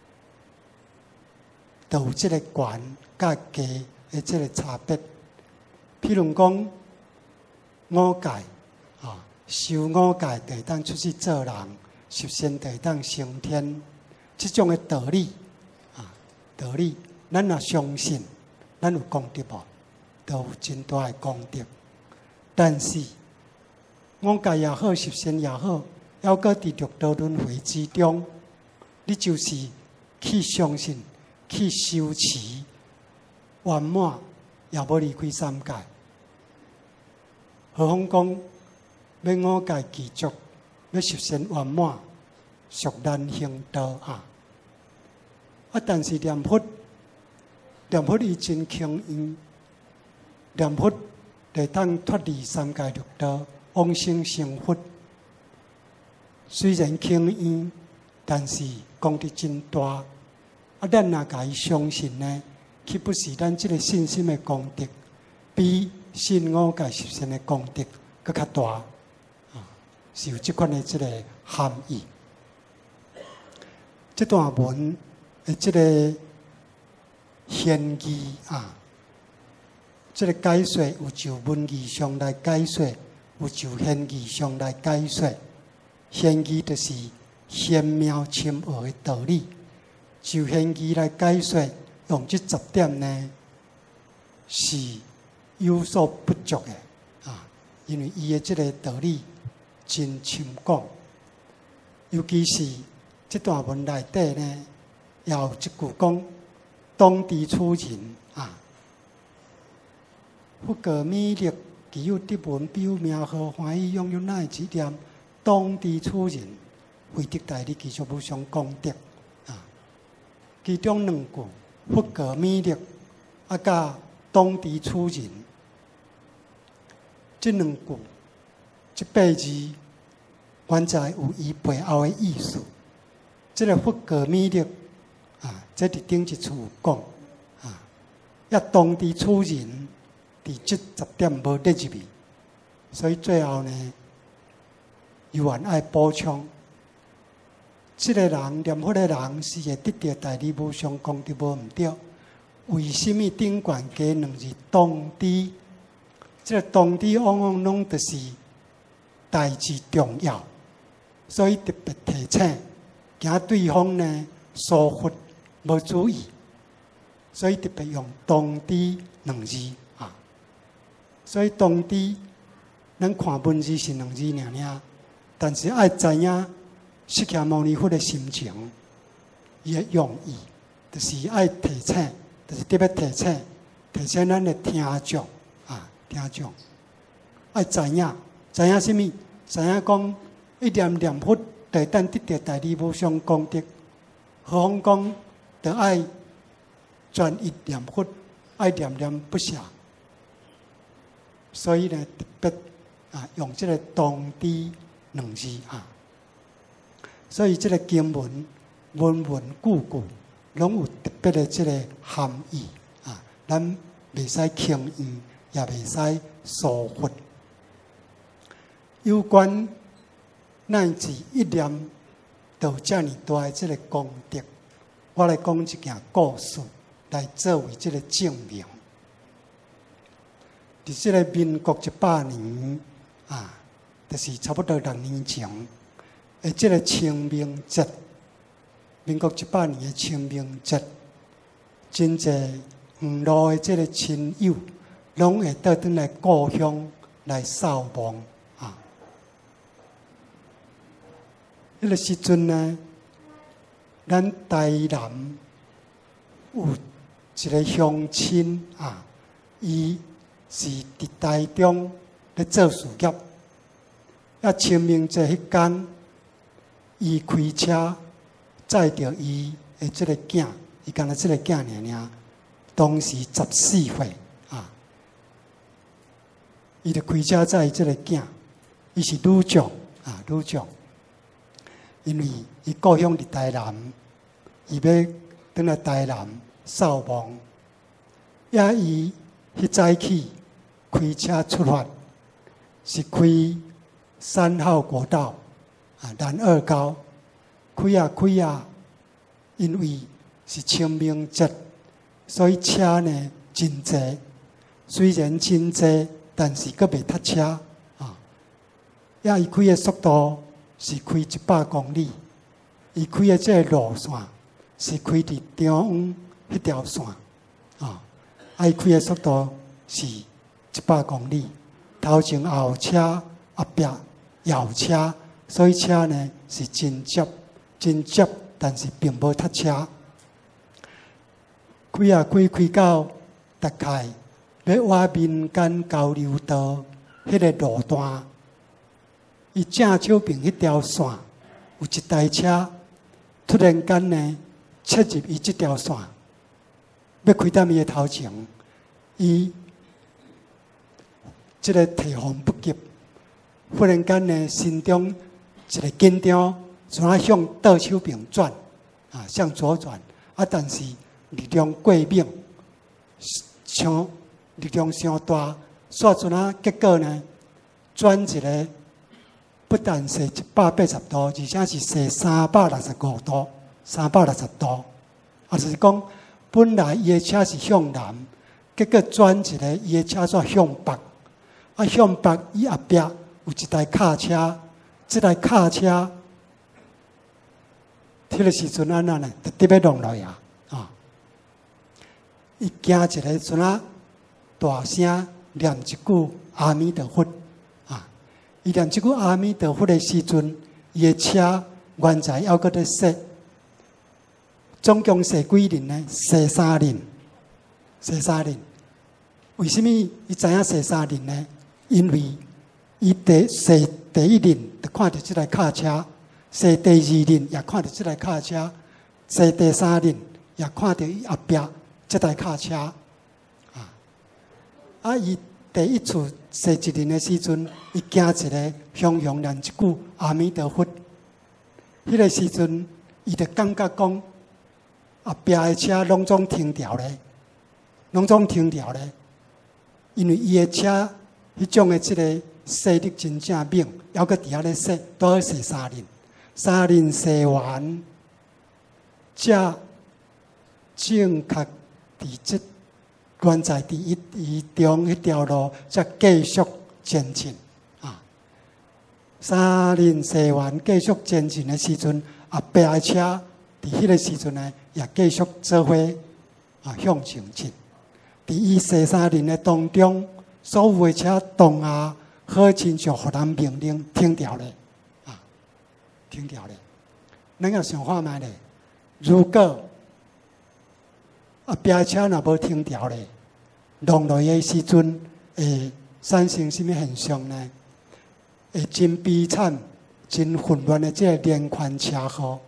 都有这个悬甲低的这个差别。譬如讲五戒受五戒就会当出去做人。修仙就会当升天，这种的道理道理，咱若相信，咱有功德无，都有真大的功德。但是五戒也好，修仙也好，要搁伫六道轮回之中，你就是去相信、去修持，圆满也无离开3界。何况讲要5戒具足。要实现圆满，属难行道但是念佛念佛伊真轻易，念佛会当脱离三界六道，往生成佛。虽然轻易，但是功德真大。啊，咱若甲伊相信呢，岂不是咱即个信心的功德，比信五戒十善的功德搁较大？啊，是有即款的即个含义。这段文的即个献义啊，即个解说有就文义上来解说，有就献义上来解说。献义就是玄妙深奥的道理，就献义来解说，用这10点呢是有所不足的啊，因为伊的这个道理真深广，尤其是这段文内底呢，也有一句讲：当地处人啊，不可米力，其有德文，必有名号，欢喜拥有乃之念。当地处人，非得代理其实无上功德啊。其中2句，不可米力，啊，甲当地处人，这2句，这8字，原在有伊背后的意思。这个不可米力啊，这伫顶一处有讲啊，也当地处人，伫这10点无列入去，所以最后呢。有缘爱补充，这个人念佛的人是会得到大利无上功德无毋对。为什么顶悬加2字当地？这个当地往往拢就是代志重要，所以特别提醒，惊对方呢疏忽无注意，所以特别用当地2字啊。所以当地，咱看文字是2字尔尔。但是爱知影释迦牟尼佛的心情，伊的用意，就是爱提醒，就是特别提醒咱的听众啊，听众爱知影什么？知影讲一念佛，就等得到大利无上功德。何况讲，就爱专一念佛，爱念不舍。所以呢，特别啊，用这个当地。2字啊，所以这个经文文句句，拢有特别的这个含义啊，咱袂使轻易，也袂使疏忽。有关乃至一念到这么大的这个功德，我来讲一件故事，来作为这个证明。伫这个民国100年啊。就是差不多6年前，这个清明节，民国100年的清明节，真侪远路的这个亲友，拢会倒转来故乡来扫墓啊。迄个时阵呢，咱台南有一个乡亲啊，伊是伫台中咧做事业。清明节迄天，伊开车载着伊的这个囝，伊干那这个囝尔，当时14岁啊。伊就开车载这个囝，伊是女将啊，女将。因为伊故乡伫台南，伊要转来台南扫墓，伊迄早起开车出发，是开3号国道啊，南2高，开啊，因为是清明节，所以车呢真济。虽然真济，但是阁袂塞车啊。伊开的速度是开100公里，伊开的这个路线是开伫中央迄条线啊。伊开的速度是100公里，头前也有车，后壁也有车，所以车呢是真接，但是并无塞车。开到大概要挖民间交流道迄个路段，伊正手边迄条线有一台车，突然间呢切入伊这条线， 要开灯伊的头前，伊即个提防不及，忽然间呢，心中一个紧张，就向倒手边转，向左转，但是力量过猛，力量伤大，煞阵结果呢，转一个不但是180度，而且是365度，360度，就是讲。本来伊的车是向南，结果转一个，伊的车煞向北。向北伊后壁有一台卡车，这台卡车，迄个时阵安怎呢？就直要弄落啊！伊惊一个阵大声念一句阿弥陀佛伊念一句阿弥陀佛的时阵，伊的车原在还搁咧驶。总共洗几轮呢？洗3轮，洗3轮。为什么伊知影洗3轮呢？因为伊洗第1轮就看到这台卡车，洗第2轮也看到这台卡车，洗第3轮也看到伊后壁这台卡车。伊第一次洗1轮的时阵，伊惊一个雄雄念一句阿弥陀佛。迄个时阵，伊就感觉讲。后壁的车拢总停掉咧，因为伊的车迄种的即个势力真正猛，还搁伫遐咧洗，都要洗3轮，3轮洗完，才正确伫即原在伫伊中迄条路，才继续前进3轮洗完继续前进的时阵，后壁的车。伫迄个时阵呢，也继续做伙向前进。伫伊洗3轮的当中，所有的车当下好亲像互人命令停掉咧，停掉咧。咱要想看觅咧，如果后壁的车若无停掉咧，弄落的时阵会产生什么现象呢？会真悲惨、真混乱的即个连环车祸。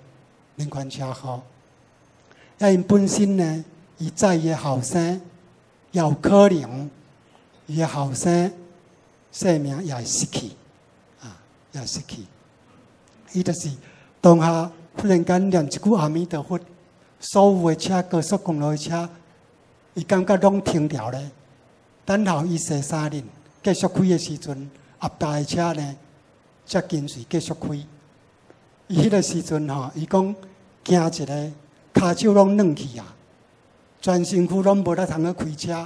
因本身呢，伊在伊的后生，也有可能伊的后生生命也会失去，也会失去。伊就是当下忽然间念一句阿弥陀佛，所有的车、高速公路的车，伊感觉拢停掉咧。等候伊洗3轮继续开的时阵，后壁的车呢，才跟随继续开。伊迄个时阵伊讲。惊一个，骹手拢软去全身躯拢无得通去开车，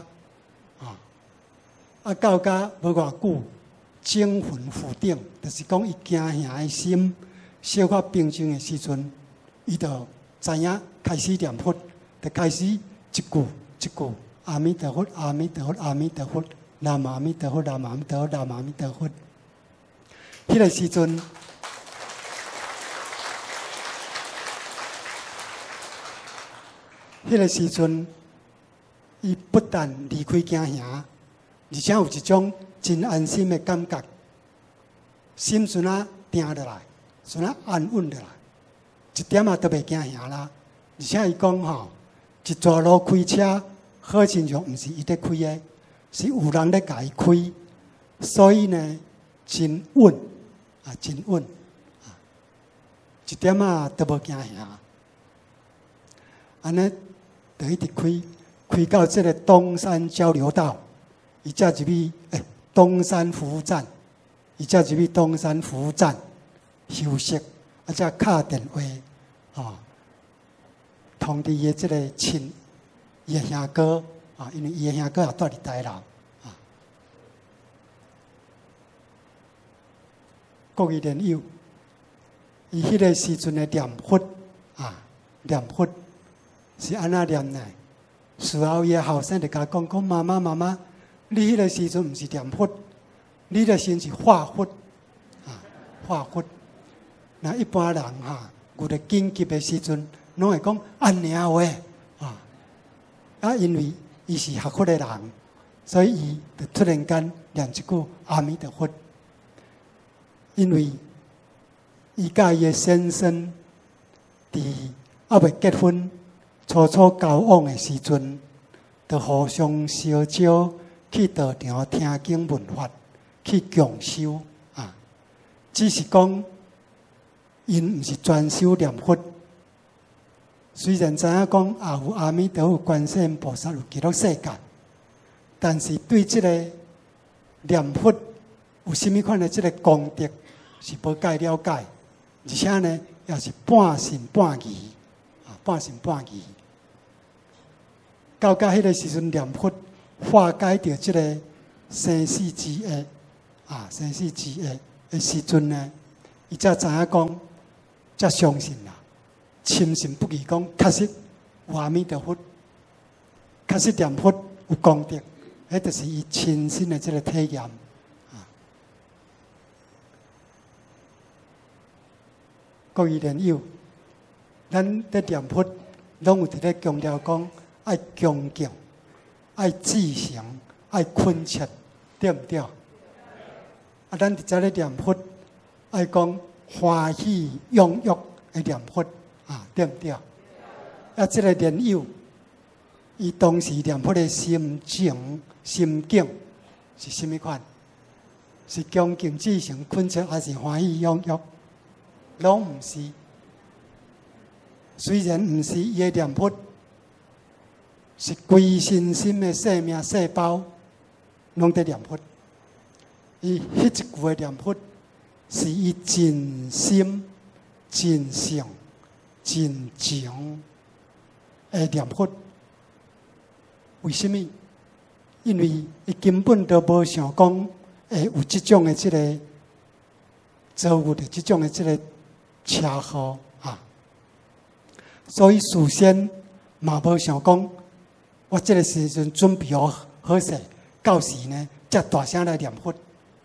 到甲无偌久，精魂浮定，就是讲伊惊吓的心小可平静的时阵，伊就知影开始念佛，就开始一句阿弥陀佛，阿弥陀佛，阿弥陀佛，南无阿弥陀佛，南无阿弥陀佛，南无阿弥陀佛。迄个时阵。迄个时阵，伊不但离开惊吓，而且有一种真安心的感觉，心阵定落来，阵安稳落来，一点都袂惊吓啦。而且伊讲一条路开车，好亲像毋是伊咧开的，是有人咧甲伊开，所以呢，真稳真稳一点都无惊吓。安尼。就一直开到这个东山交流道，伊才入去东山服务站，伊才入去东山服务站休息，才敲电话通知伊这个亲，伊的兄哥因为伊的兄哥也住伫台南各位连友，伊迄个时阵的念佛念佛。是安那念呢？事后伊后生就甲讲妈妈，你迄个时阵毋是念佛，你的先是画佛，画佛。那一般人有咧紧急的时阵，拢会讲安尼话因为伊是学佛的人，所以伊就突然间念一句阿弥陀佛。因为伊甲伊的先生伫还未结婚。初初交往的时阵， 就互相相招去道场听经闻法，去共修啊。只是讲，因毋是专修念佛。虽然知影讲也有阿弥陀佛、观世音菩萨有极乐世界，但是对这个念佛有甚物款的这个功德是无介了解，而且呢，也是半信半疑啊，半信半疑。到迄个时阵念佛化解着这个生死之厄啊，生死之厄的时阵呢，伊才知影讲，才相信啦。深信不疑，讲确实有阿弥陀佛，确实念佛有功德，迄就是伊亲身的这个体验啊。各位莲友，咱在念佛，拢有伫咧强调讲爱恭敬、爱至诚、爱恳切，对毋对？啊，咱伫遮咧念佛，爱讲欢喜踊跃的念佛。啊，对毋对？啊，这个莲友，伊当时念佛的心情、心境是甚物款？是恭敬至诚、恳切，还是欢喜踊跃？拢毋是。虽然毋是伊的念佛，是规身心的生命细胞拢在念佛。伊迄一句的念佛，是伊真心、真性。真情的念佛，为什么？因为伊根本都无想讲会有即种的即个遭遇的即种的即个车祸啊，所以事先嘛无想讲，我即个时阵准备好势，到时呢才大声来念佛，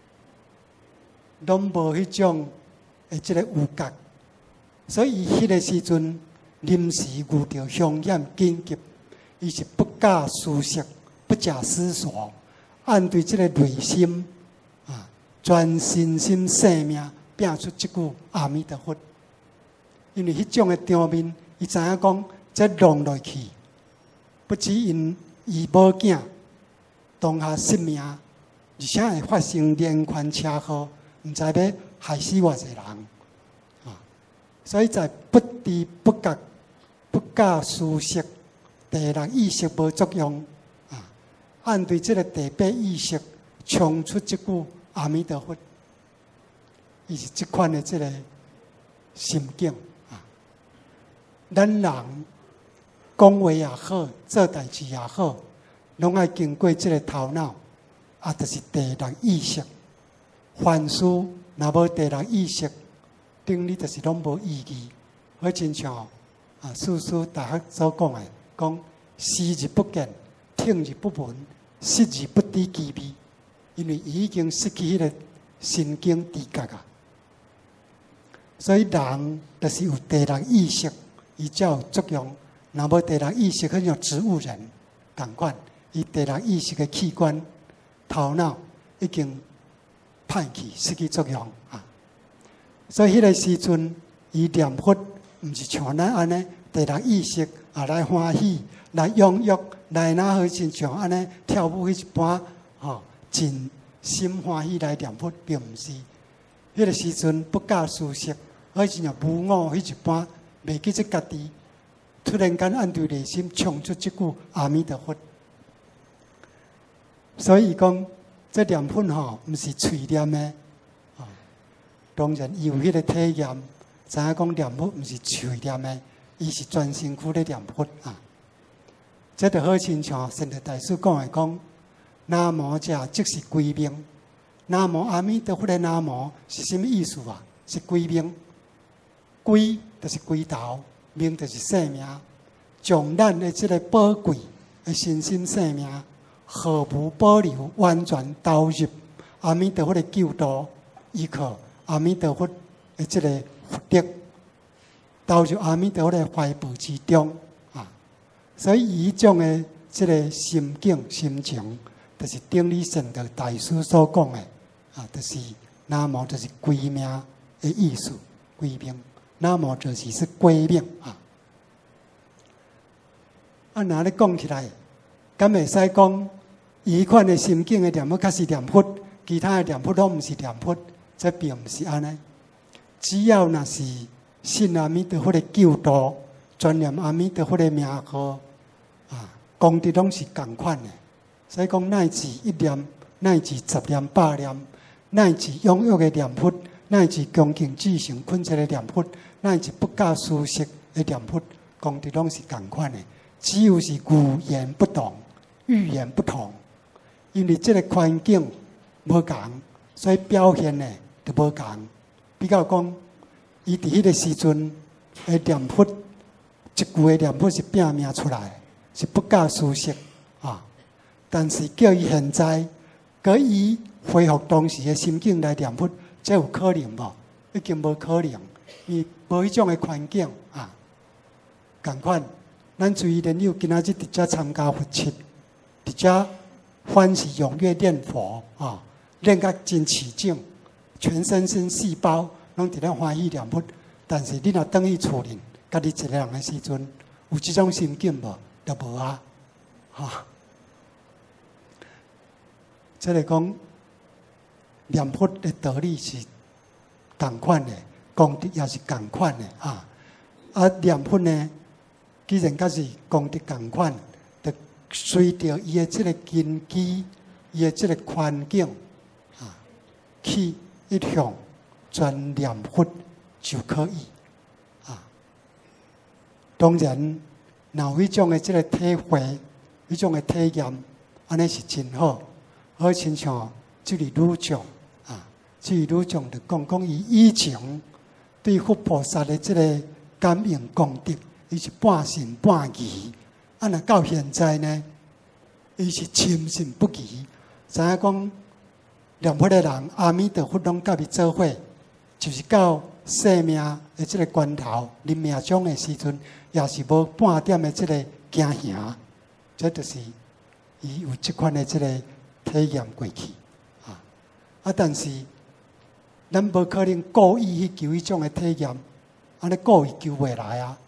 拢无迄种的即个有觉。所以，迄个时阵临时遇到凶险紧急，伊是不假思索、不假思索，按对这个内心啊，全身心生命拼出这句阿弥陀佛。因为迄种的场面，伊知影讲，这弄落去，不止因伊无囝当下失命，而且会发生连环车祸，毋知要害死偌济人。所以在不知不觉、不假思索、第六意识无作用啊，按对这个第八意识冲出这句阿弥陀佛，伊是这款的这个心境啊。咱人讲话也好，做代志也好，拢爱经过这个头脑啊，就是第六意识。凡事若无第六意识，定理就是拢无意义，好亲像啊，师大学所讲的，讲视而不见，听而不闻，视而不知其味，因为伊已经失去迄个神经知觉啊。所以人就是有第六意识，伊才有作用。若无第六意识，很像植物人同款，伊第六意识的器官、头脑已经歹去，失去作用啊。所以迄个时阵，伊念佛，毋是像咱安尼第六意识啊来欢喜、来踊跃、来哪好亲像安尼跳舞迄一般，真心欢喜来念佛，并毋是。迄个时阵不假思索，好亲像无我迄一般，袂记即家己，突然间按对内心冲出即句阿弥陀佛。所以讲，这念佛毋是嘴念的。当然，伊有迄个体验，知影讲念佛毋是嘴念的，伊是全身躯咧念佛啊。这就好亲像善达大师讲的讲，南无者即是归命。南无阿弥陀佛的南无是什么意思啊？是归命，归就是归头，命就是生命，将咱的这个宝贵的身心生命，毫无保留，完全投入阿弥陀佛的救度，依靠阿弥陀佛的这个福德，投入阿弥陀佛的怀抱之中啊。所以以种的这个心境、心情，就是顶礼善导大师所讲的啊，就是南无就是归命的意思，归命。南无就是归命啊。啊，哪咧讲起来， 敢会使讲伊款的心境的念佛，较是念佛，其他的念佛拢毋是念佛，这并毋是安尼。只要若是信阿弥陀佛的救度，专念阿弥陀佛的名号，功德拢是共款的。所以讲，乃至一念，乃至10念、100念，乃至踊跃的念佛，乃至恭敬至诚恳切的念佛，乃至不假思索的念佛，功德拢是共款的。只有是语言不同，语言不同，因为这个环境无同，所以表现呢就无同。比较讲，伊伫迄个时阵的念佛，一句的念佛是拼命出来，是不假思索啊。但是叫伊现在，佮伊恢复当时的心境来念佛，这有可能无？已经无可能，因为无迄种的环境啊。共款，咱注意莲友今仔日伫遮参加佛七，伫遮欢喜踊跃念佛啊，练甲真起劲，全身细胞拢伫咧欢喜念佛。但是你若倒去厝里，家己一个人的时阵，有即种心境无？就无啊，哈。即个讲念佛的道理是同款的，功德也是同款的啊。念佛呢，既然甲是功德同款，就随着伊的即个根基，伊的即个环境啊，去一向专念佛就可以啊。当然，若有迄种的即个体会，迄种的体验，安尼是真好。好亲像这位女将啊，这位女将就讲伊以前对佛菩萨的这个感应功德，伊是半信半疑。若到现在呢，伊是深信不疑。知影讲念佛的人，阿弥陀佛拢甲伊做伙，就是到生命的这个关头，临命终的时阵，也是无半点的这个惊吓。这就是伊有这款的这个体验过去但是咱无可能故意去求迄种的体验，安尼故意求袂来啊！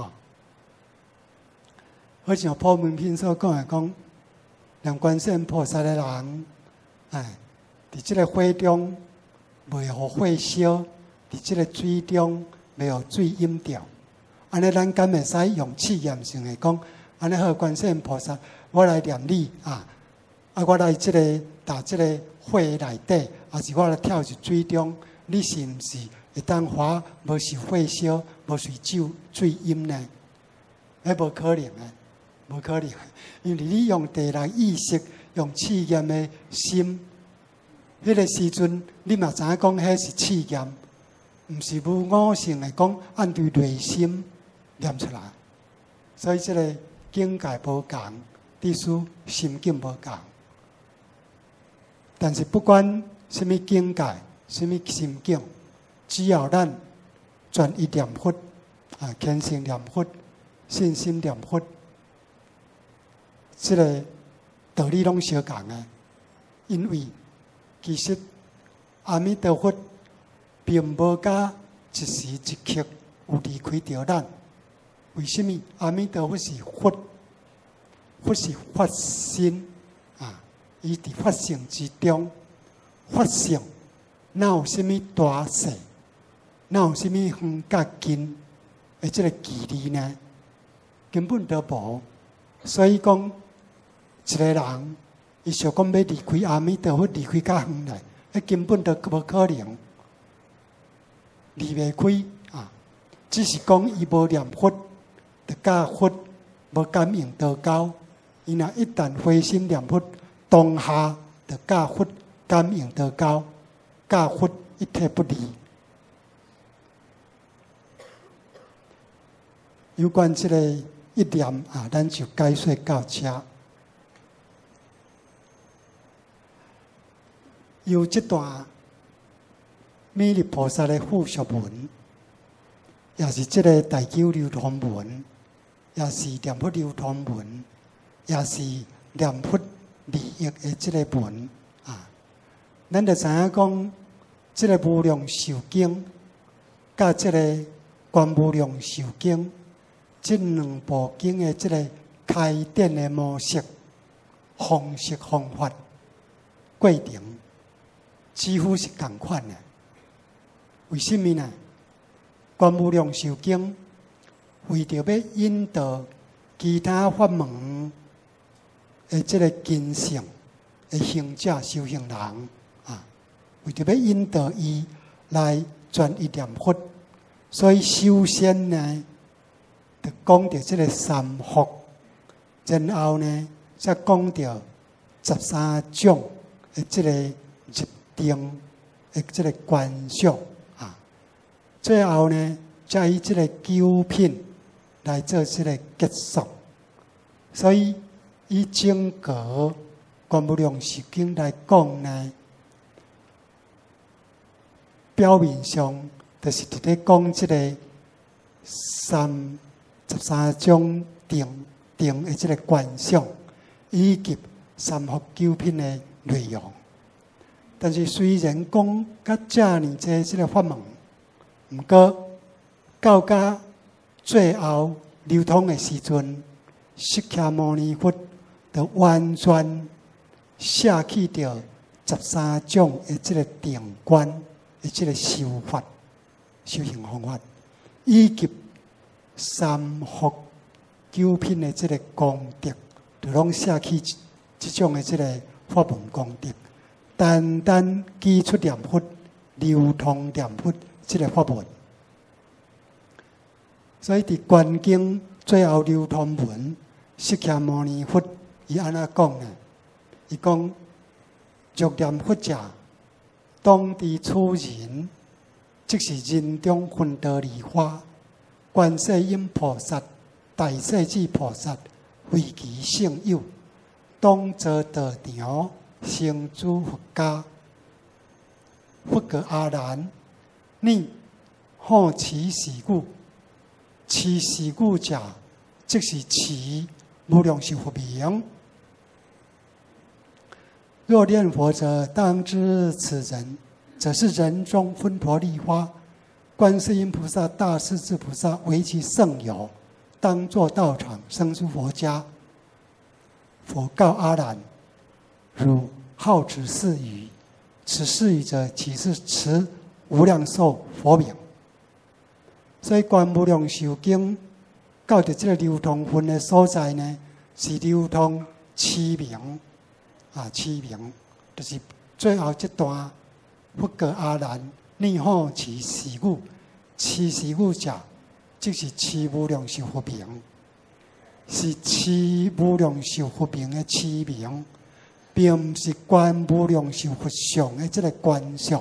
好像普门品所讲的讲，念观世音菩萨的人，伫即个火中袂互火烧，伫即个水中袂互水淹掉。安尼咱敢会使用试验性的讲，安尼好，观世音菩萨，我来念你我来即个打即个火内底，还是我来跳入水中，你是毋是会当活无受火烧，无受水淹呢？无可能的，无可能的，因为你用第六意识，用试验的心，迄个时阵你嘛知影讲，迄是试验，毋是无我性的讲按对内心念出来，所以即个境界无共，意思心境无共。但是不管什么境界、什么心境，只要咱专一念佛虔诚念佛、信心念佛，这个道理拢相共的。因为其实阿弥陀佛并无甲一时一刻有离开着咱。为什么？阿弥陀佛是佛，佛是法身伊伫法性之中，法性哪有什么大小，哪有什么远甲近的这个距离呢？根本都无。所以讲，一个人伊想讲要离开阿弥陀佛，离开较远来，根本都无可能离袂开只是讲伊无念佛，就甲佛无感应道交。伊若一旦回心念佛，当下就甲佛感应道交，甲佛一体不离。有关这个一念咱就解说到这。有这段弥勒菩萨的附属文，也是这个大九流通文，也是念佛流通文，也是念佛利益的这个文咱就知影讲，这个无量寿经，甲这个观无量寿经，这两部经的这个开展的模式， 方式方法过程几乎是同款的。为什么呢？观无量寿经为着要引导其他法门的这个根性的行者修行人啊，为着要引导伊来专一念佛，所以首先呢，就讲到这个三福，然后呢，再讲到13种的这个入定的这个观想啊，最后呢，再以这个9品来做这个结束。所以以整个观无量寿经来讲呢，表面上就是伫咧讲这个13种定的这个观想，以及三福9品的内容。但是虽然讲甲遮尼济这个法门，毋过到甲最后流通的时阵，释迦牟尼佛就完全舍弃掉13种的这个定观的这个修法、修行方法，以及三福9品的这个功德，就拢舍弃这种的这个法门功德，单单基出念佛、流通念佛这个法门。所以伫观经最后流通文，释迦牟尼佛伊安怎讲呢？伊讲：欲念佛者，当知此人，即是人中分道梨花，观世音菩萨、大势至菩萨为其圣友，当作道场，成诸佛家。佛告阿难：你好奇事故，其事故者，即是其无量寿佛名。若念佛者，当知此人，则是人中分陀梨花，观世音菩萨、大势至菩萨为其圣友，当作道场，生诸佛家。佛告阿难：汝好此事语，此事语者，岂是持无量寿佛名？所以观无量寿经到着这个流通分的所在呢，是流通持名啊，持名就是最后这段。佛告阿难：你好持事故，持事故者，即是持无量寿佛名，是持无量寿佛名的持名，并不是观无量寿佛像的这个观想。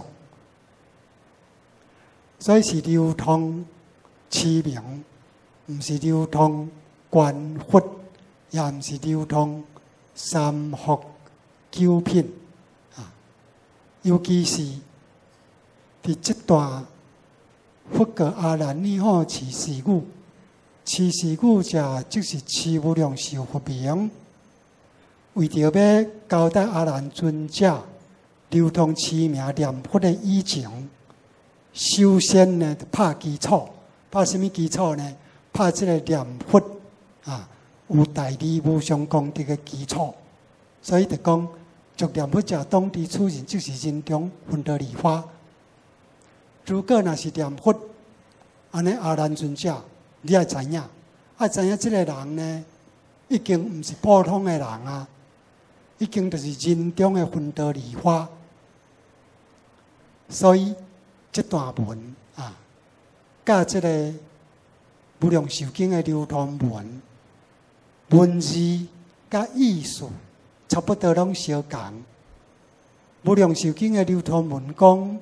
所以是流通持名，不是流通观佛，也不是流通三福9品啊。尤其是伫这段，佛告阿难：你好持事故，持事故者，即是持无量寿佛名。为着要交代阿难尊者流通持名念佛的以前，首先呢，拍基础。拍什么基础呢？拍这个念佛啊，有大利无上功德的基础。所以就讲，欲念佛者，当知此人，即是人中分道梨花。如果若是念佛，安尼阿难尊者，你要知影，这个人呢，已经唔是普通的人啊，已经就是人中的分道梨花。所以这段文啊，甲这个无量寿经的流通文，文字甲意思差不多拢相共。无量寿经的流通文讲：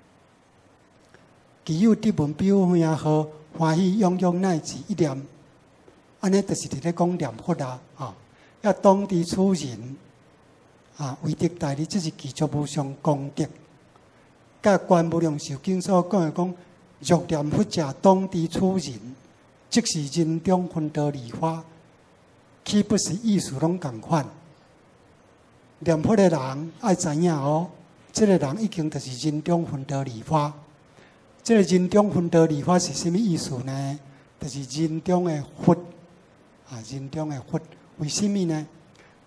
其有得闻比有名号，欢喜涌涌乃至一念，安尼就是伫咧讲念佛啊！啊，要当知此人啊，为得大利，这是具足无上功德。甲观无量寿经所讲的讲，欲念佛者，当知此人，即是人中分道梨花，岂不是意思拢共款？念佛的人爱知影哦，这个人已经就是人中分道梨花。这个人中分道梨花是什么意思呢？就是人中的佛啊，人中的佛。为什么呢？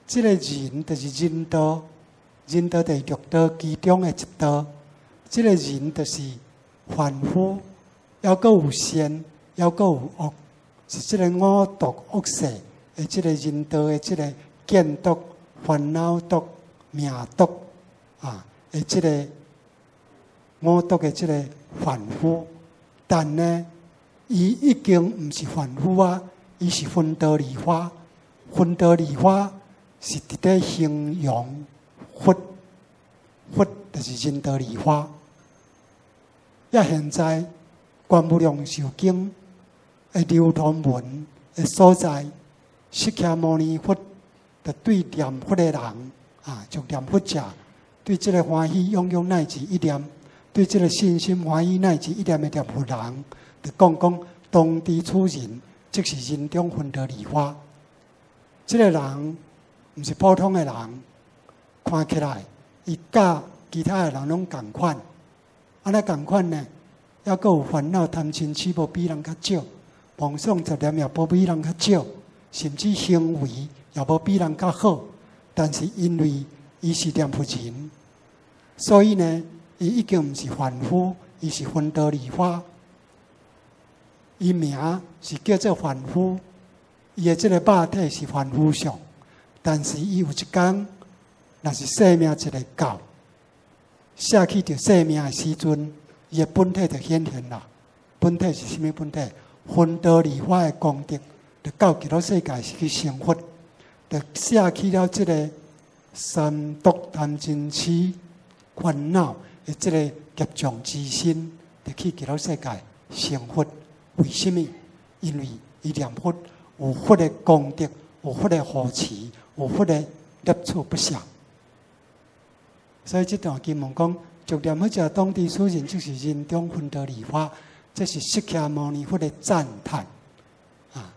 这个人就是人道，人道就是六道其中的一道。这个人就是凡夫，还阁有善，还阁有恶，是这个五毒恶世的这个人道的这个见毒、烦恼毒、命毒啊的这个五毒的这个凡夫。但呢，伊已经毋是凡夫啊，伊是分道离花。分道离花是伫咧形容佛，佛就是人道离花。也现在《观无量寿经》的流通文的所在，释迦牟尼佛就对念佛的人啊，就念佛者对这个欢喜拥有乃至一念，对这个信心欢喜乃至一念的念佛人，就讲当知此人即是人中分道离花。这个人毋是普通的人，看起来伊甲其他的人拢共款。安尼共款呢，还阁有烦恼、贪嗔痴，无比人较少；妄想杂念也无比人较少，甚至行为也无比人较好。但是因为伊是念佛人，所以呢，伊已经毋是凡夫，伊是分道离花。伊名是叫做凡夫，伊的这个肉体是凡夫相，但是伊有一天，若是生命一个到。舍去着生命的时阵，伊的本体就显现啦。本体是甚物本体？分道离花的功德，就到极乐世界是去成佛，就舍去了这个三毒贪嗔痴烦恼的这个业障之身，就去极乐世界成佛。为什么？因为伊念佛有佛的功德，有佛的护持，有佛的摄取不详。所以这段经文讲，逐念佛者当知此人就是人中分道离花，这是释迦牟尼佛的赞叹啊！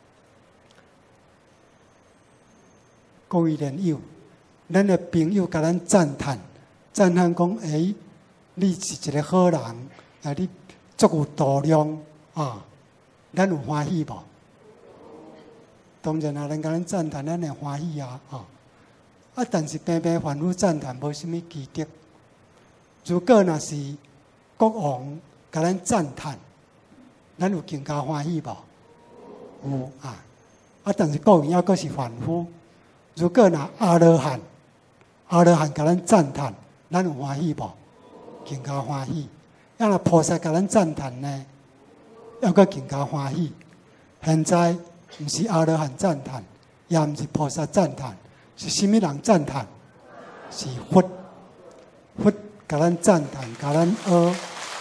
各位莲友，咱的朋友甲咱赞叹讲：你是一个好人，啊，你足有度量啊，咱有欢喜无？当然啊，人甲咱赞叹，咱会欢喜啊！啊，但是平平凡夫赞叹无什么积德。如果若是国王甲咱赞叹，咱有更加欢喜无？有啊！啊，但是国王还阁是凡夫。如果若阿罗汉甲咱赞叹，咱有欢喜无？更加欢喜。要若菩萨甲咱赞叹呢，还阁更加欢喜。现在毋是阿罗汉赞叹，也毋是菩萨赞叹。是甚物人赞叹？是佛，佛甲咱赞叹，甲咱学，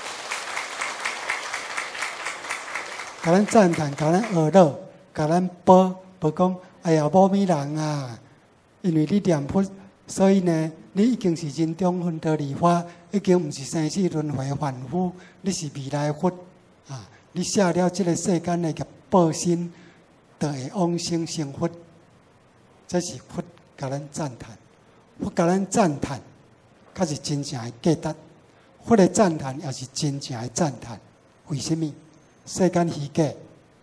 甲咱赞叹，甲咱学乐，甲咱保，无讲哎呀无咩人啊！因为你念佛，所以呢，你已经是人中分道离花，已经毋是生死轮回凡夫，你是未来佛啊！你下了这个世间的业报身，就会往生成佛。这是佛。甲咱赞叹，佛甲咱赞叹，才是真正的价值。佛的赞叹也是真正的赞叹。为什么？世间虚假，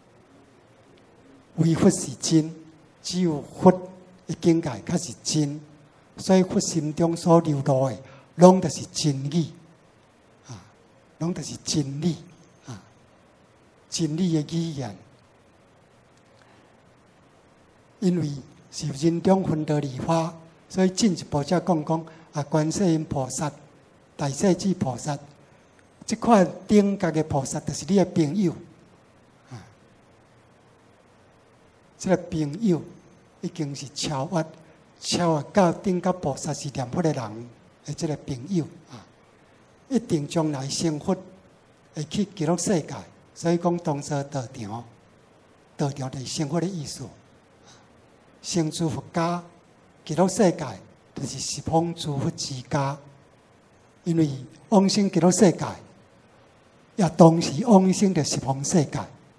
唯佛是真，只有佛的境界才是真。所以佛心中所流露的，拢就是真理啊，拢就是真理啊，真理的语言，因为。是人中分道离花，所以进一步才讲啊，观世音菩萨、大势至菩萨，这块顶格的菩萨，就是你的朋友啊。这个朋友已经是超越到顶格菩萨是念佛的人的这个朋友啊，一定将来成佛，会去极乐世界。所以讲当作道场，道场就是成佛的意思。成诸佛家，极乐世界就是十方诸佛之家。因为往生极乐世界，也同时往生着十方世界。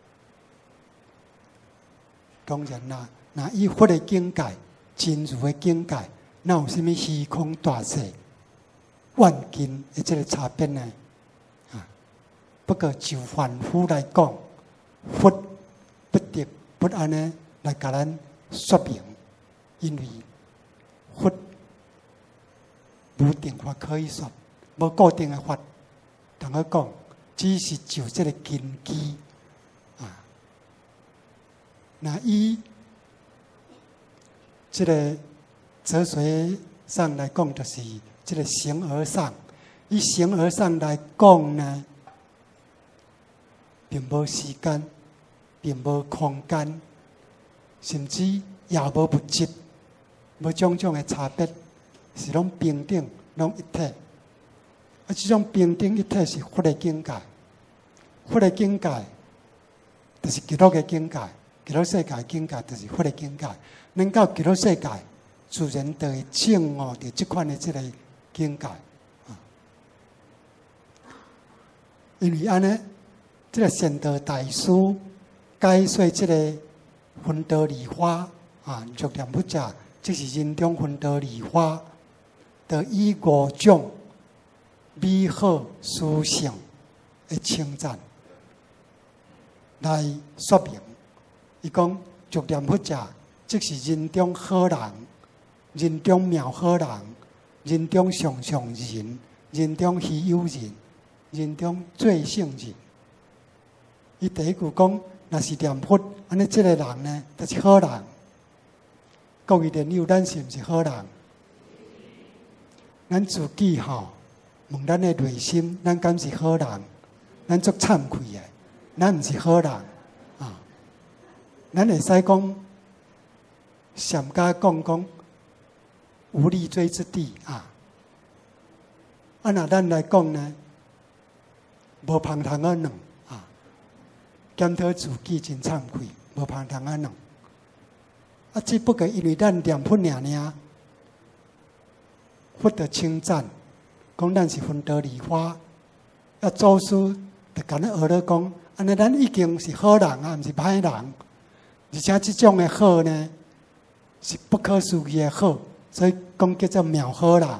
当然啦，那以佛的境界、真如的境界，哪有什么虚空大小、万境的这个差别呢？啊，不过就凡夫来讲，佛不得不安尼来甲咱说明，因为佛无定法可以说，无固定的法，同佢讲，只是就这个根基啊。那以这个哲学上来讲，就是这个形而上。以形而上来讲呢，并无时间，并无空间，甚至也无物质，无种种的差别，是拢平等，拢一体。啊，这种平等一体是佛的境界。佛的境界，就是极乐的境界。极乐世界的境界，就是佛的境界。能到极乐世界，自然就会证悟到这款的这个境界。因为安尼，这个善导大师解说这个分道离花啊，逐念不者，即是人中分道离花，就以5种美好思想的称赞来说明。伊讲逐念不者，即是人中好人，人中妙好人，人中上人，人中稀有人。人中最圣人，伊第一句讲，若是念佛，安尼这个人呢，就是好人。各位莲友，咱是毋是好人？咱自己吼，问咱的内心，咱敢是好人？咱足惭愧的，咱毋是好人啊！咱会使讲，禅家讲无立锥之地啊！啊，那咱来讲呢？无旁通啊两啊，检讨自己真惭愧，无旁通啊两。啊，只不过因为咱念佛尔，佛的称赞，讲咱是分道离花。啊，祖师就甲咱学了讲，安尼咱已经是好人啊，毋是歹人。而且这种的好呢，是不可思议的好，所以讲叫做妙好人。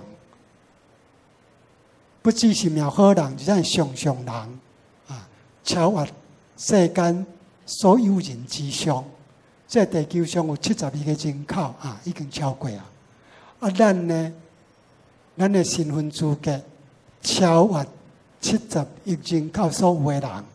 不只是妙好人，就像上人啊，超越世间所有人之上。这地球上有72个人口啊，已经超过啊。啊，咱呢，咱的身份资格超越70亿人口所有的人啊。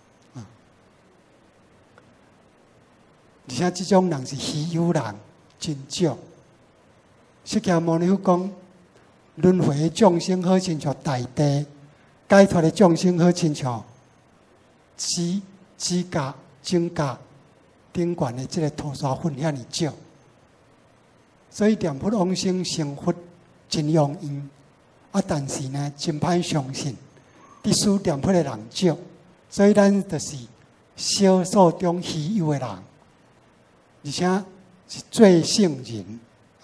而且这种人是稀有人，真少。释迦牟尼佛讲。轮回的众生好亲像大地，解脱的众生好亲像指甲、指甲顶悬的这个土沙粉遐尼少。所以念佛往生成佛真容易，啊，但是呢，真歹相信，必须念佛的人少，所以咱就是少数中稀有的人，而且是最圣人。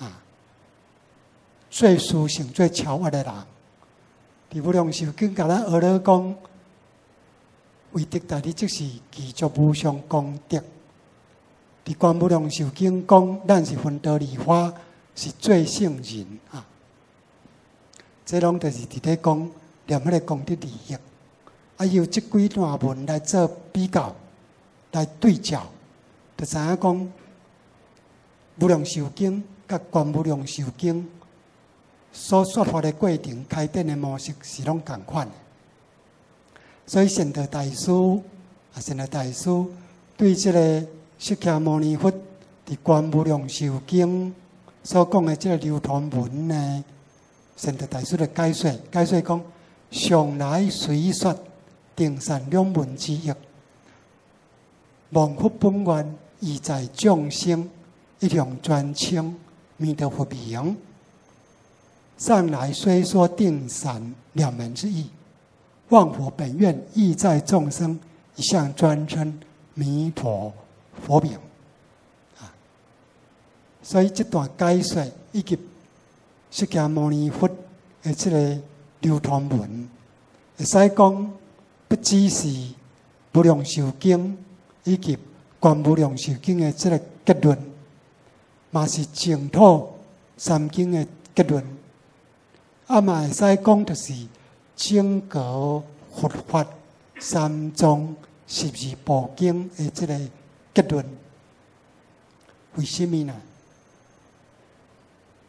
最殊胜、最超越的人，伫无量寿经甲咱学了讲，为得大利即是具足无上功德。伫观无量寿经讲，咱是分道离花，是最圣人啊。这拢就是伫咧讲念迄个功德利益，啊，由即几段文来做比较，来对照，就知影讲无量寿经甲观无量寿经。所说法的过程、开展的模式是拢同款的，所以善导大师善导大师对这个释迦牟尼佛伫观无量寿经所讲的这个流通文呢，善导大师的解说讲，上来随说定善两文之意，忘佛本愿，意在众生，一向专称弥陀佛名。上来虽说定善两门之意，忘佛本愿，意在众生，一向专称弥陀佛名。啊，所以这段解说以及释迦牟尼佛的这个流通文，会使讲不只是无量寿经以及观无量寿经的这个结论，嘛是净土三经的结论。啊，嘛会使讲，就是整个佛法三藏12部经的这个结论。为什么呢？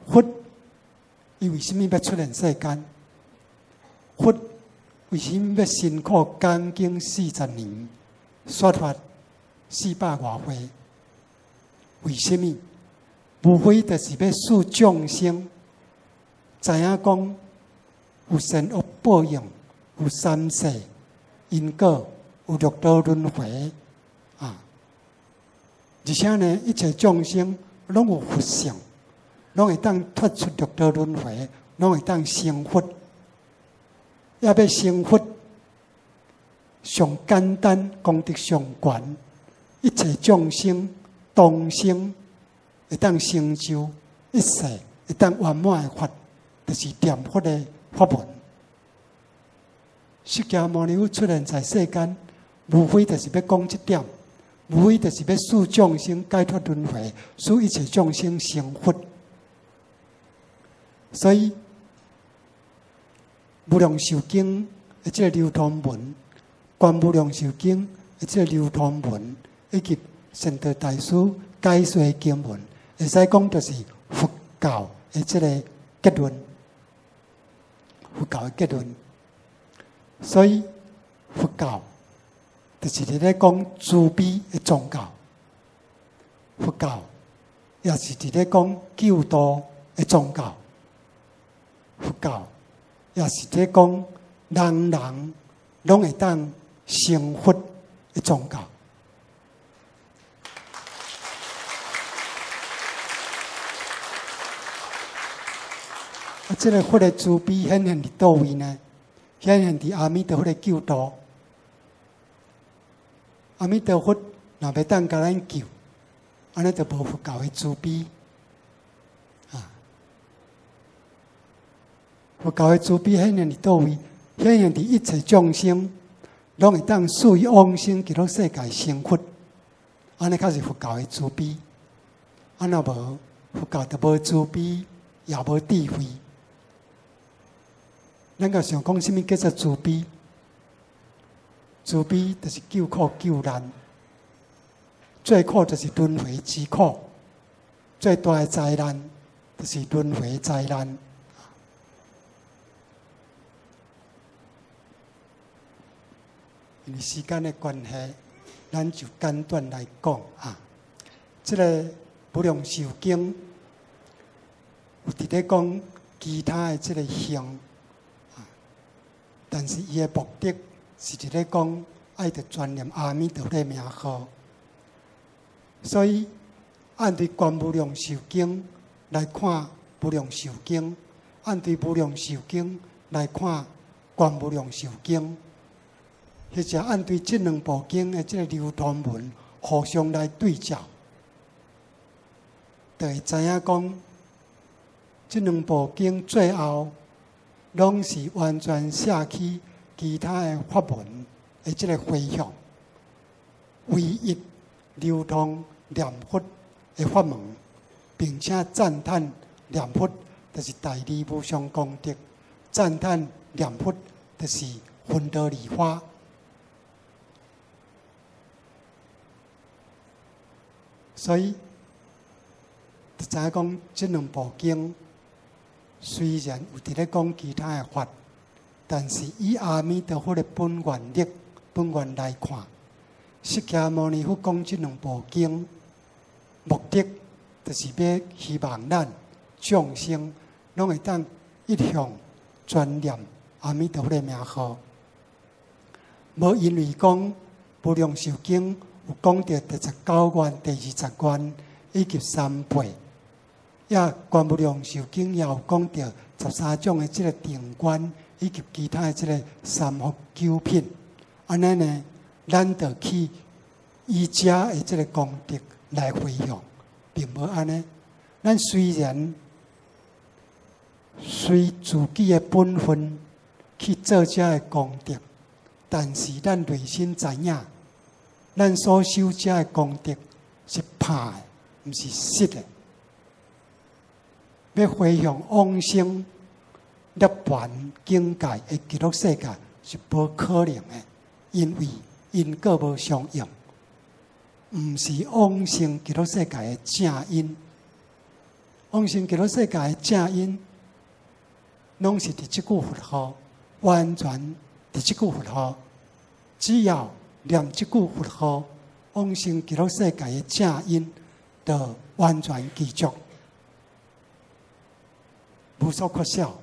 佛伊为什么要出现世间？佛为什么要辛苦讲经40年，说法400多回？为什么？无非就是要使众生知影讲有善恶报应，有三世因果，有六道轮回啊！而且呢，一切众生拢有佛性，拢会当脱出六道轮回，拢会当成佛。要成佛，上简单，功德上悬，一切众生同生会当成就一世会当圆满的法，就是念佛的法门。释迦牟尼佛出现在世间，无非就是要讲这点，无非就是要使众生解脱轮回，使一切众生成佛。所以，无量寿经的这个流通文，观无量寿经的这个流通文，以及善导大师解说的经文，会使讲就是佛教的这个结论。佛教的结论，所以佛教就是伫咧讲慈悲的宗教。佛教也是伫咧讲救度的宗教。佛教也是在讲人人拢会当成佛的宗教。这个佛的慈悲显现伫倒位呢？显现伫阿弥陀佛的救度。阿弥陀佛若要当甲咱救，安尼就无佛教的慈悲。佛教的慈悲显现伫倒位？显现伫一切众生拢会当属于往生极乐世界成佛，安尼才是佛教的慈悲。安若无佛教就无慈悲，也无智慧。咱个想讲，什么叫做慈悲？慈悲就是救苦救难，最苦就是轮回之苦，最大的灾难就是轮回灾难。因为时间的关系，咱就简短来讲啊。这个无量寿经有伫咧讲其他的这个行，但是伊的目的是伫咧讲爱着专念阿弥陀佛的名号。所以按对观无量寿经来看无量寿经，按对无量寿经来看观无量寿经。或者按对这两部经的这个流通文互相来对照，就会知影讲，这两部经最后拢是完全舍去其他的法文的这个回向，唯一流通念佛的法门，并且赞叹念佛就是大利无上功德，赞叹念佛就是分道离花。所以，就知影讲，这两部经虽然有伫咧讲其他的法，但是以阿弥陀佛的本愿力、本愿来看，释迦牟尼佛讲这两部经，目的就是要希望咱众生拢会当一向专念阿弥陀佛的名号，无因为讲无量寿经。有讲到第19愿、第20愿以及3倍，也观无量寿经也有讲到13种的这个定愿，以及其他的这个三福九品。安尼呢，咱就去依家的这个功德来回向，并无安尼。咱虽然随自己的本分去做这的功德，但是咱内心知影。咱所修遮的功德是拍的，毋是实的。要回向往生涅槃境界的极乐世界是无可能的，因为因果无相应，毋是往生极乐世界的正因。 往生极乐世界的正因，拢是伫即句佛号，完全伫即句佛号。只要念即句佛号，往生极乐世界的正因，就完全具足，无所缺少。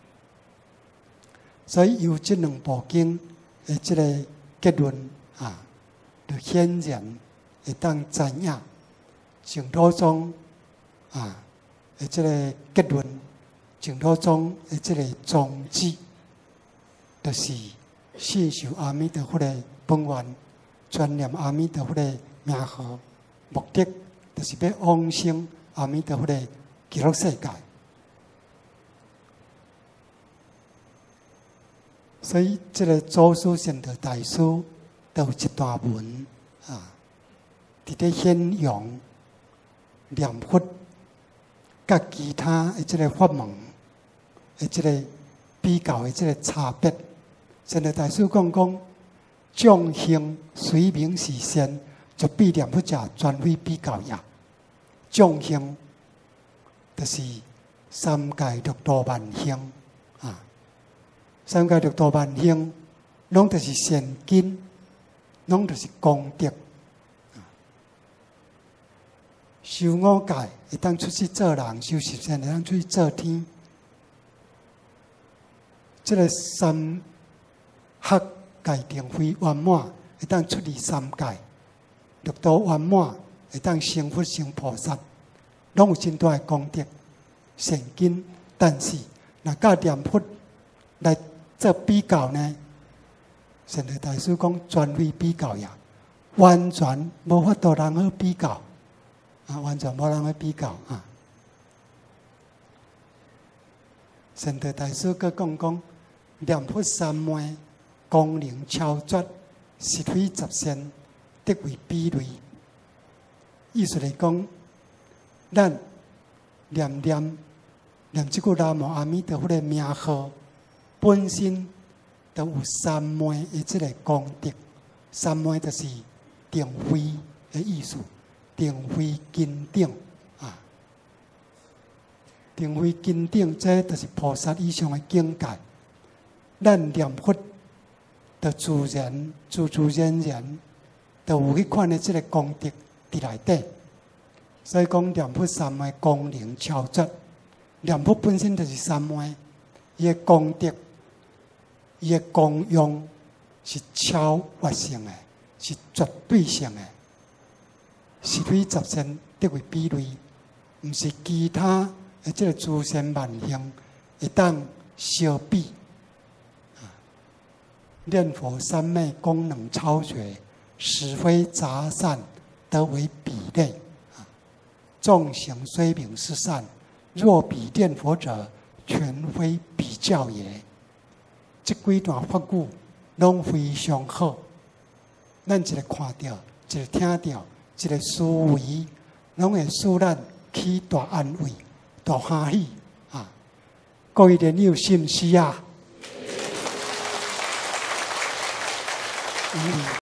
所以由这两部经的这个结论就显然会当知影净土宗的这个结论，净土宗的这个宗旨，就是信受阿弥陀佛的本愿，专念阿弥陀佛的名号，目的就是要往生阿弥陀佛的极乐世界。所以，这个祖师贤德大师都有一段文伫咧显扬念佛甲其他的这个法门的这个比较的这个差别。贤德大师讲，众行随名是善，就必念佛者专非比较也。众行就是三界六道万行三界六道万行，拢就是善根，拢就是功德。修五戒会当出去做人，修十善会当出去做天。这个三学戒定慧圆满，会当出离三界；六道圆满，会当成佛成菩萨，拢有真大的功德、善根。但是，若甲念佛来做比较呢？贤德大师讲，专非比较也，完全无法度人去比较完全无人去比较贤德大师佫讲，念佛三昧，功能超绝，实非十善，得为比类。意思来讲，咱念这句南无阿弥陀佛的名号。本身都有三昧的这个功德，三昧就是定慧的意思，定慧根顶定慧根顶，这就是菩萨以上的境界。咱念佛，就自然就有迄款的这个功德伫内底。所以讲念佛三昧功能超绝，念佛本身就是三昧，伊的功德。伊的功用是超越性的，是绝对性的，是非十善得为比类，毋是其他的这个诸善万行会当相比。念佛三昧功能超绝，实非杂善得为比类。众行虽名是善，若比念佛者，全非比较也。这几段法句拢非常好，咱一个看到，一个听到，一个思维，拢会使咱起大安慰、大欢喜各位莲友是毋是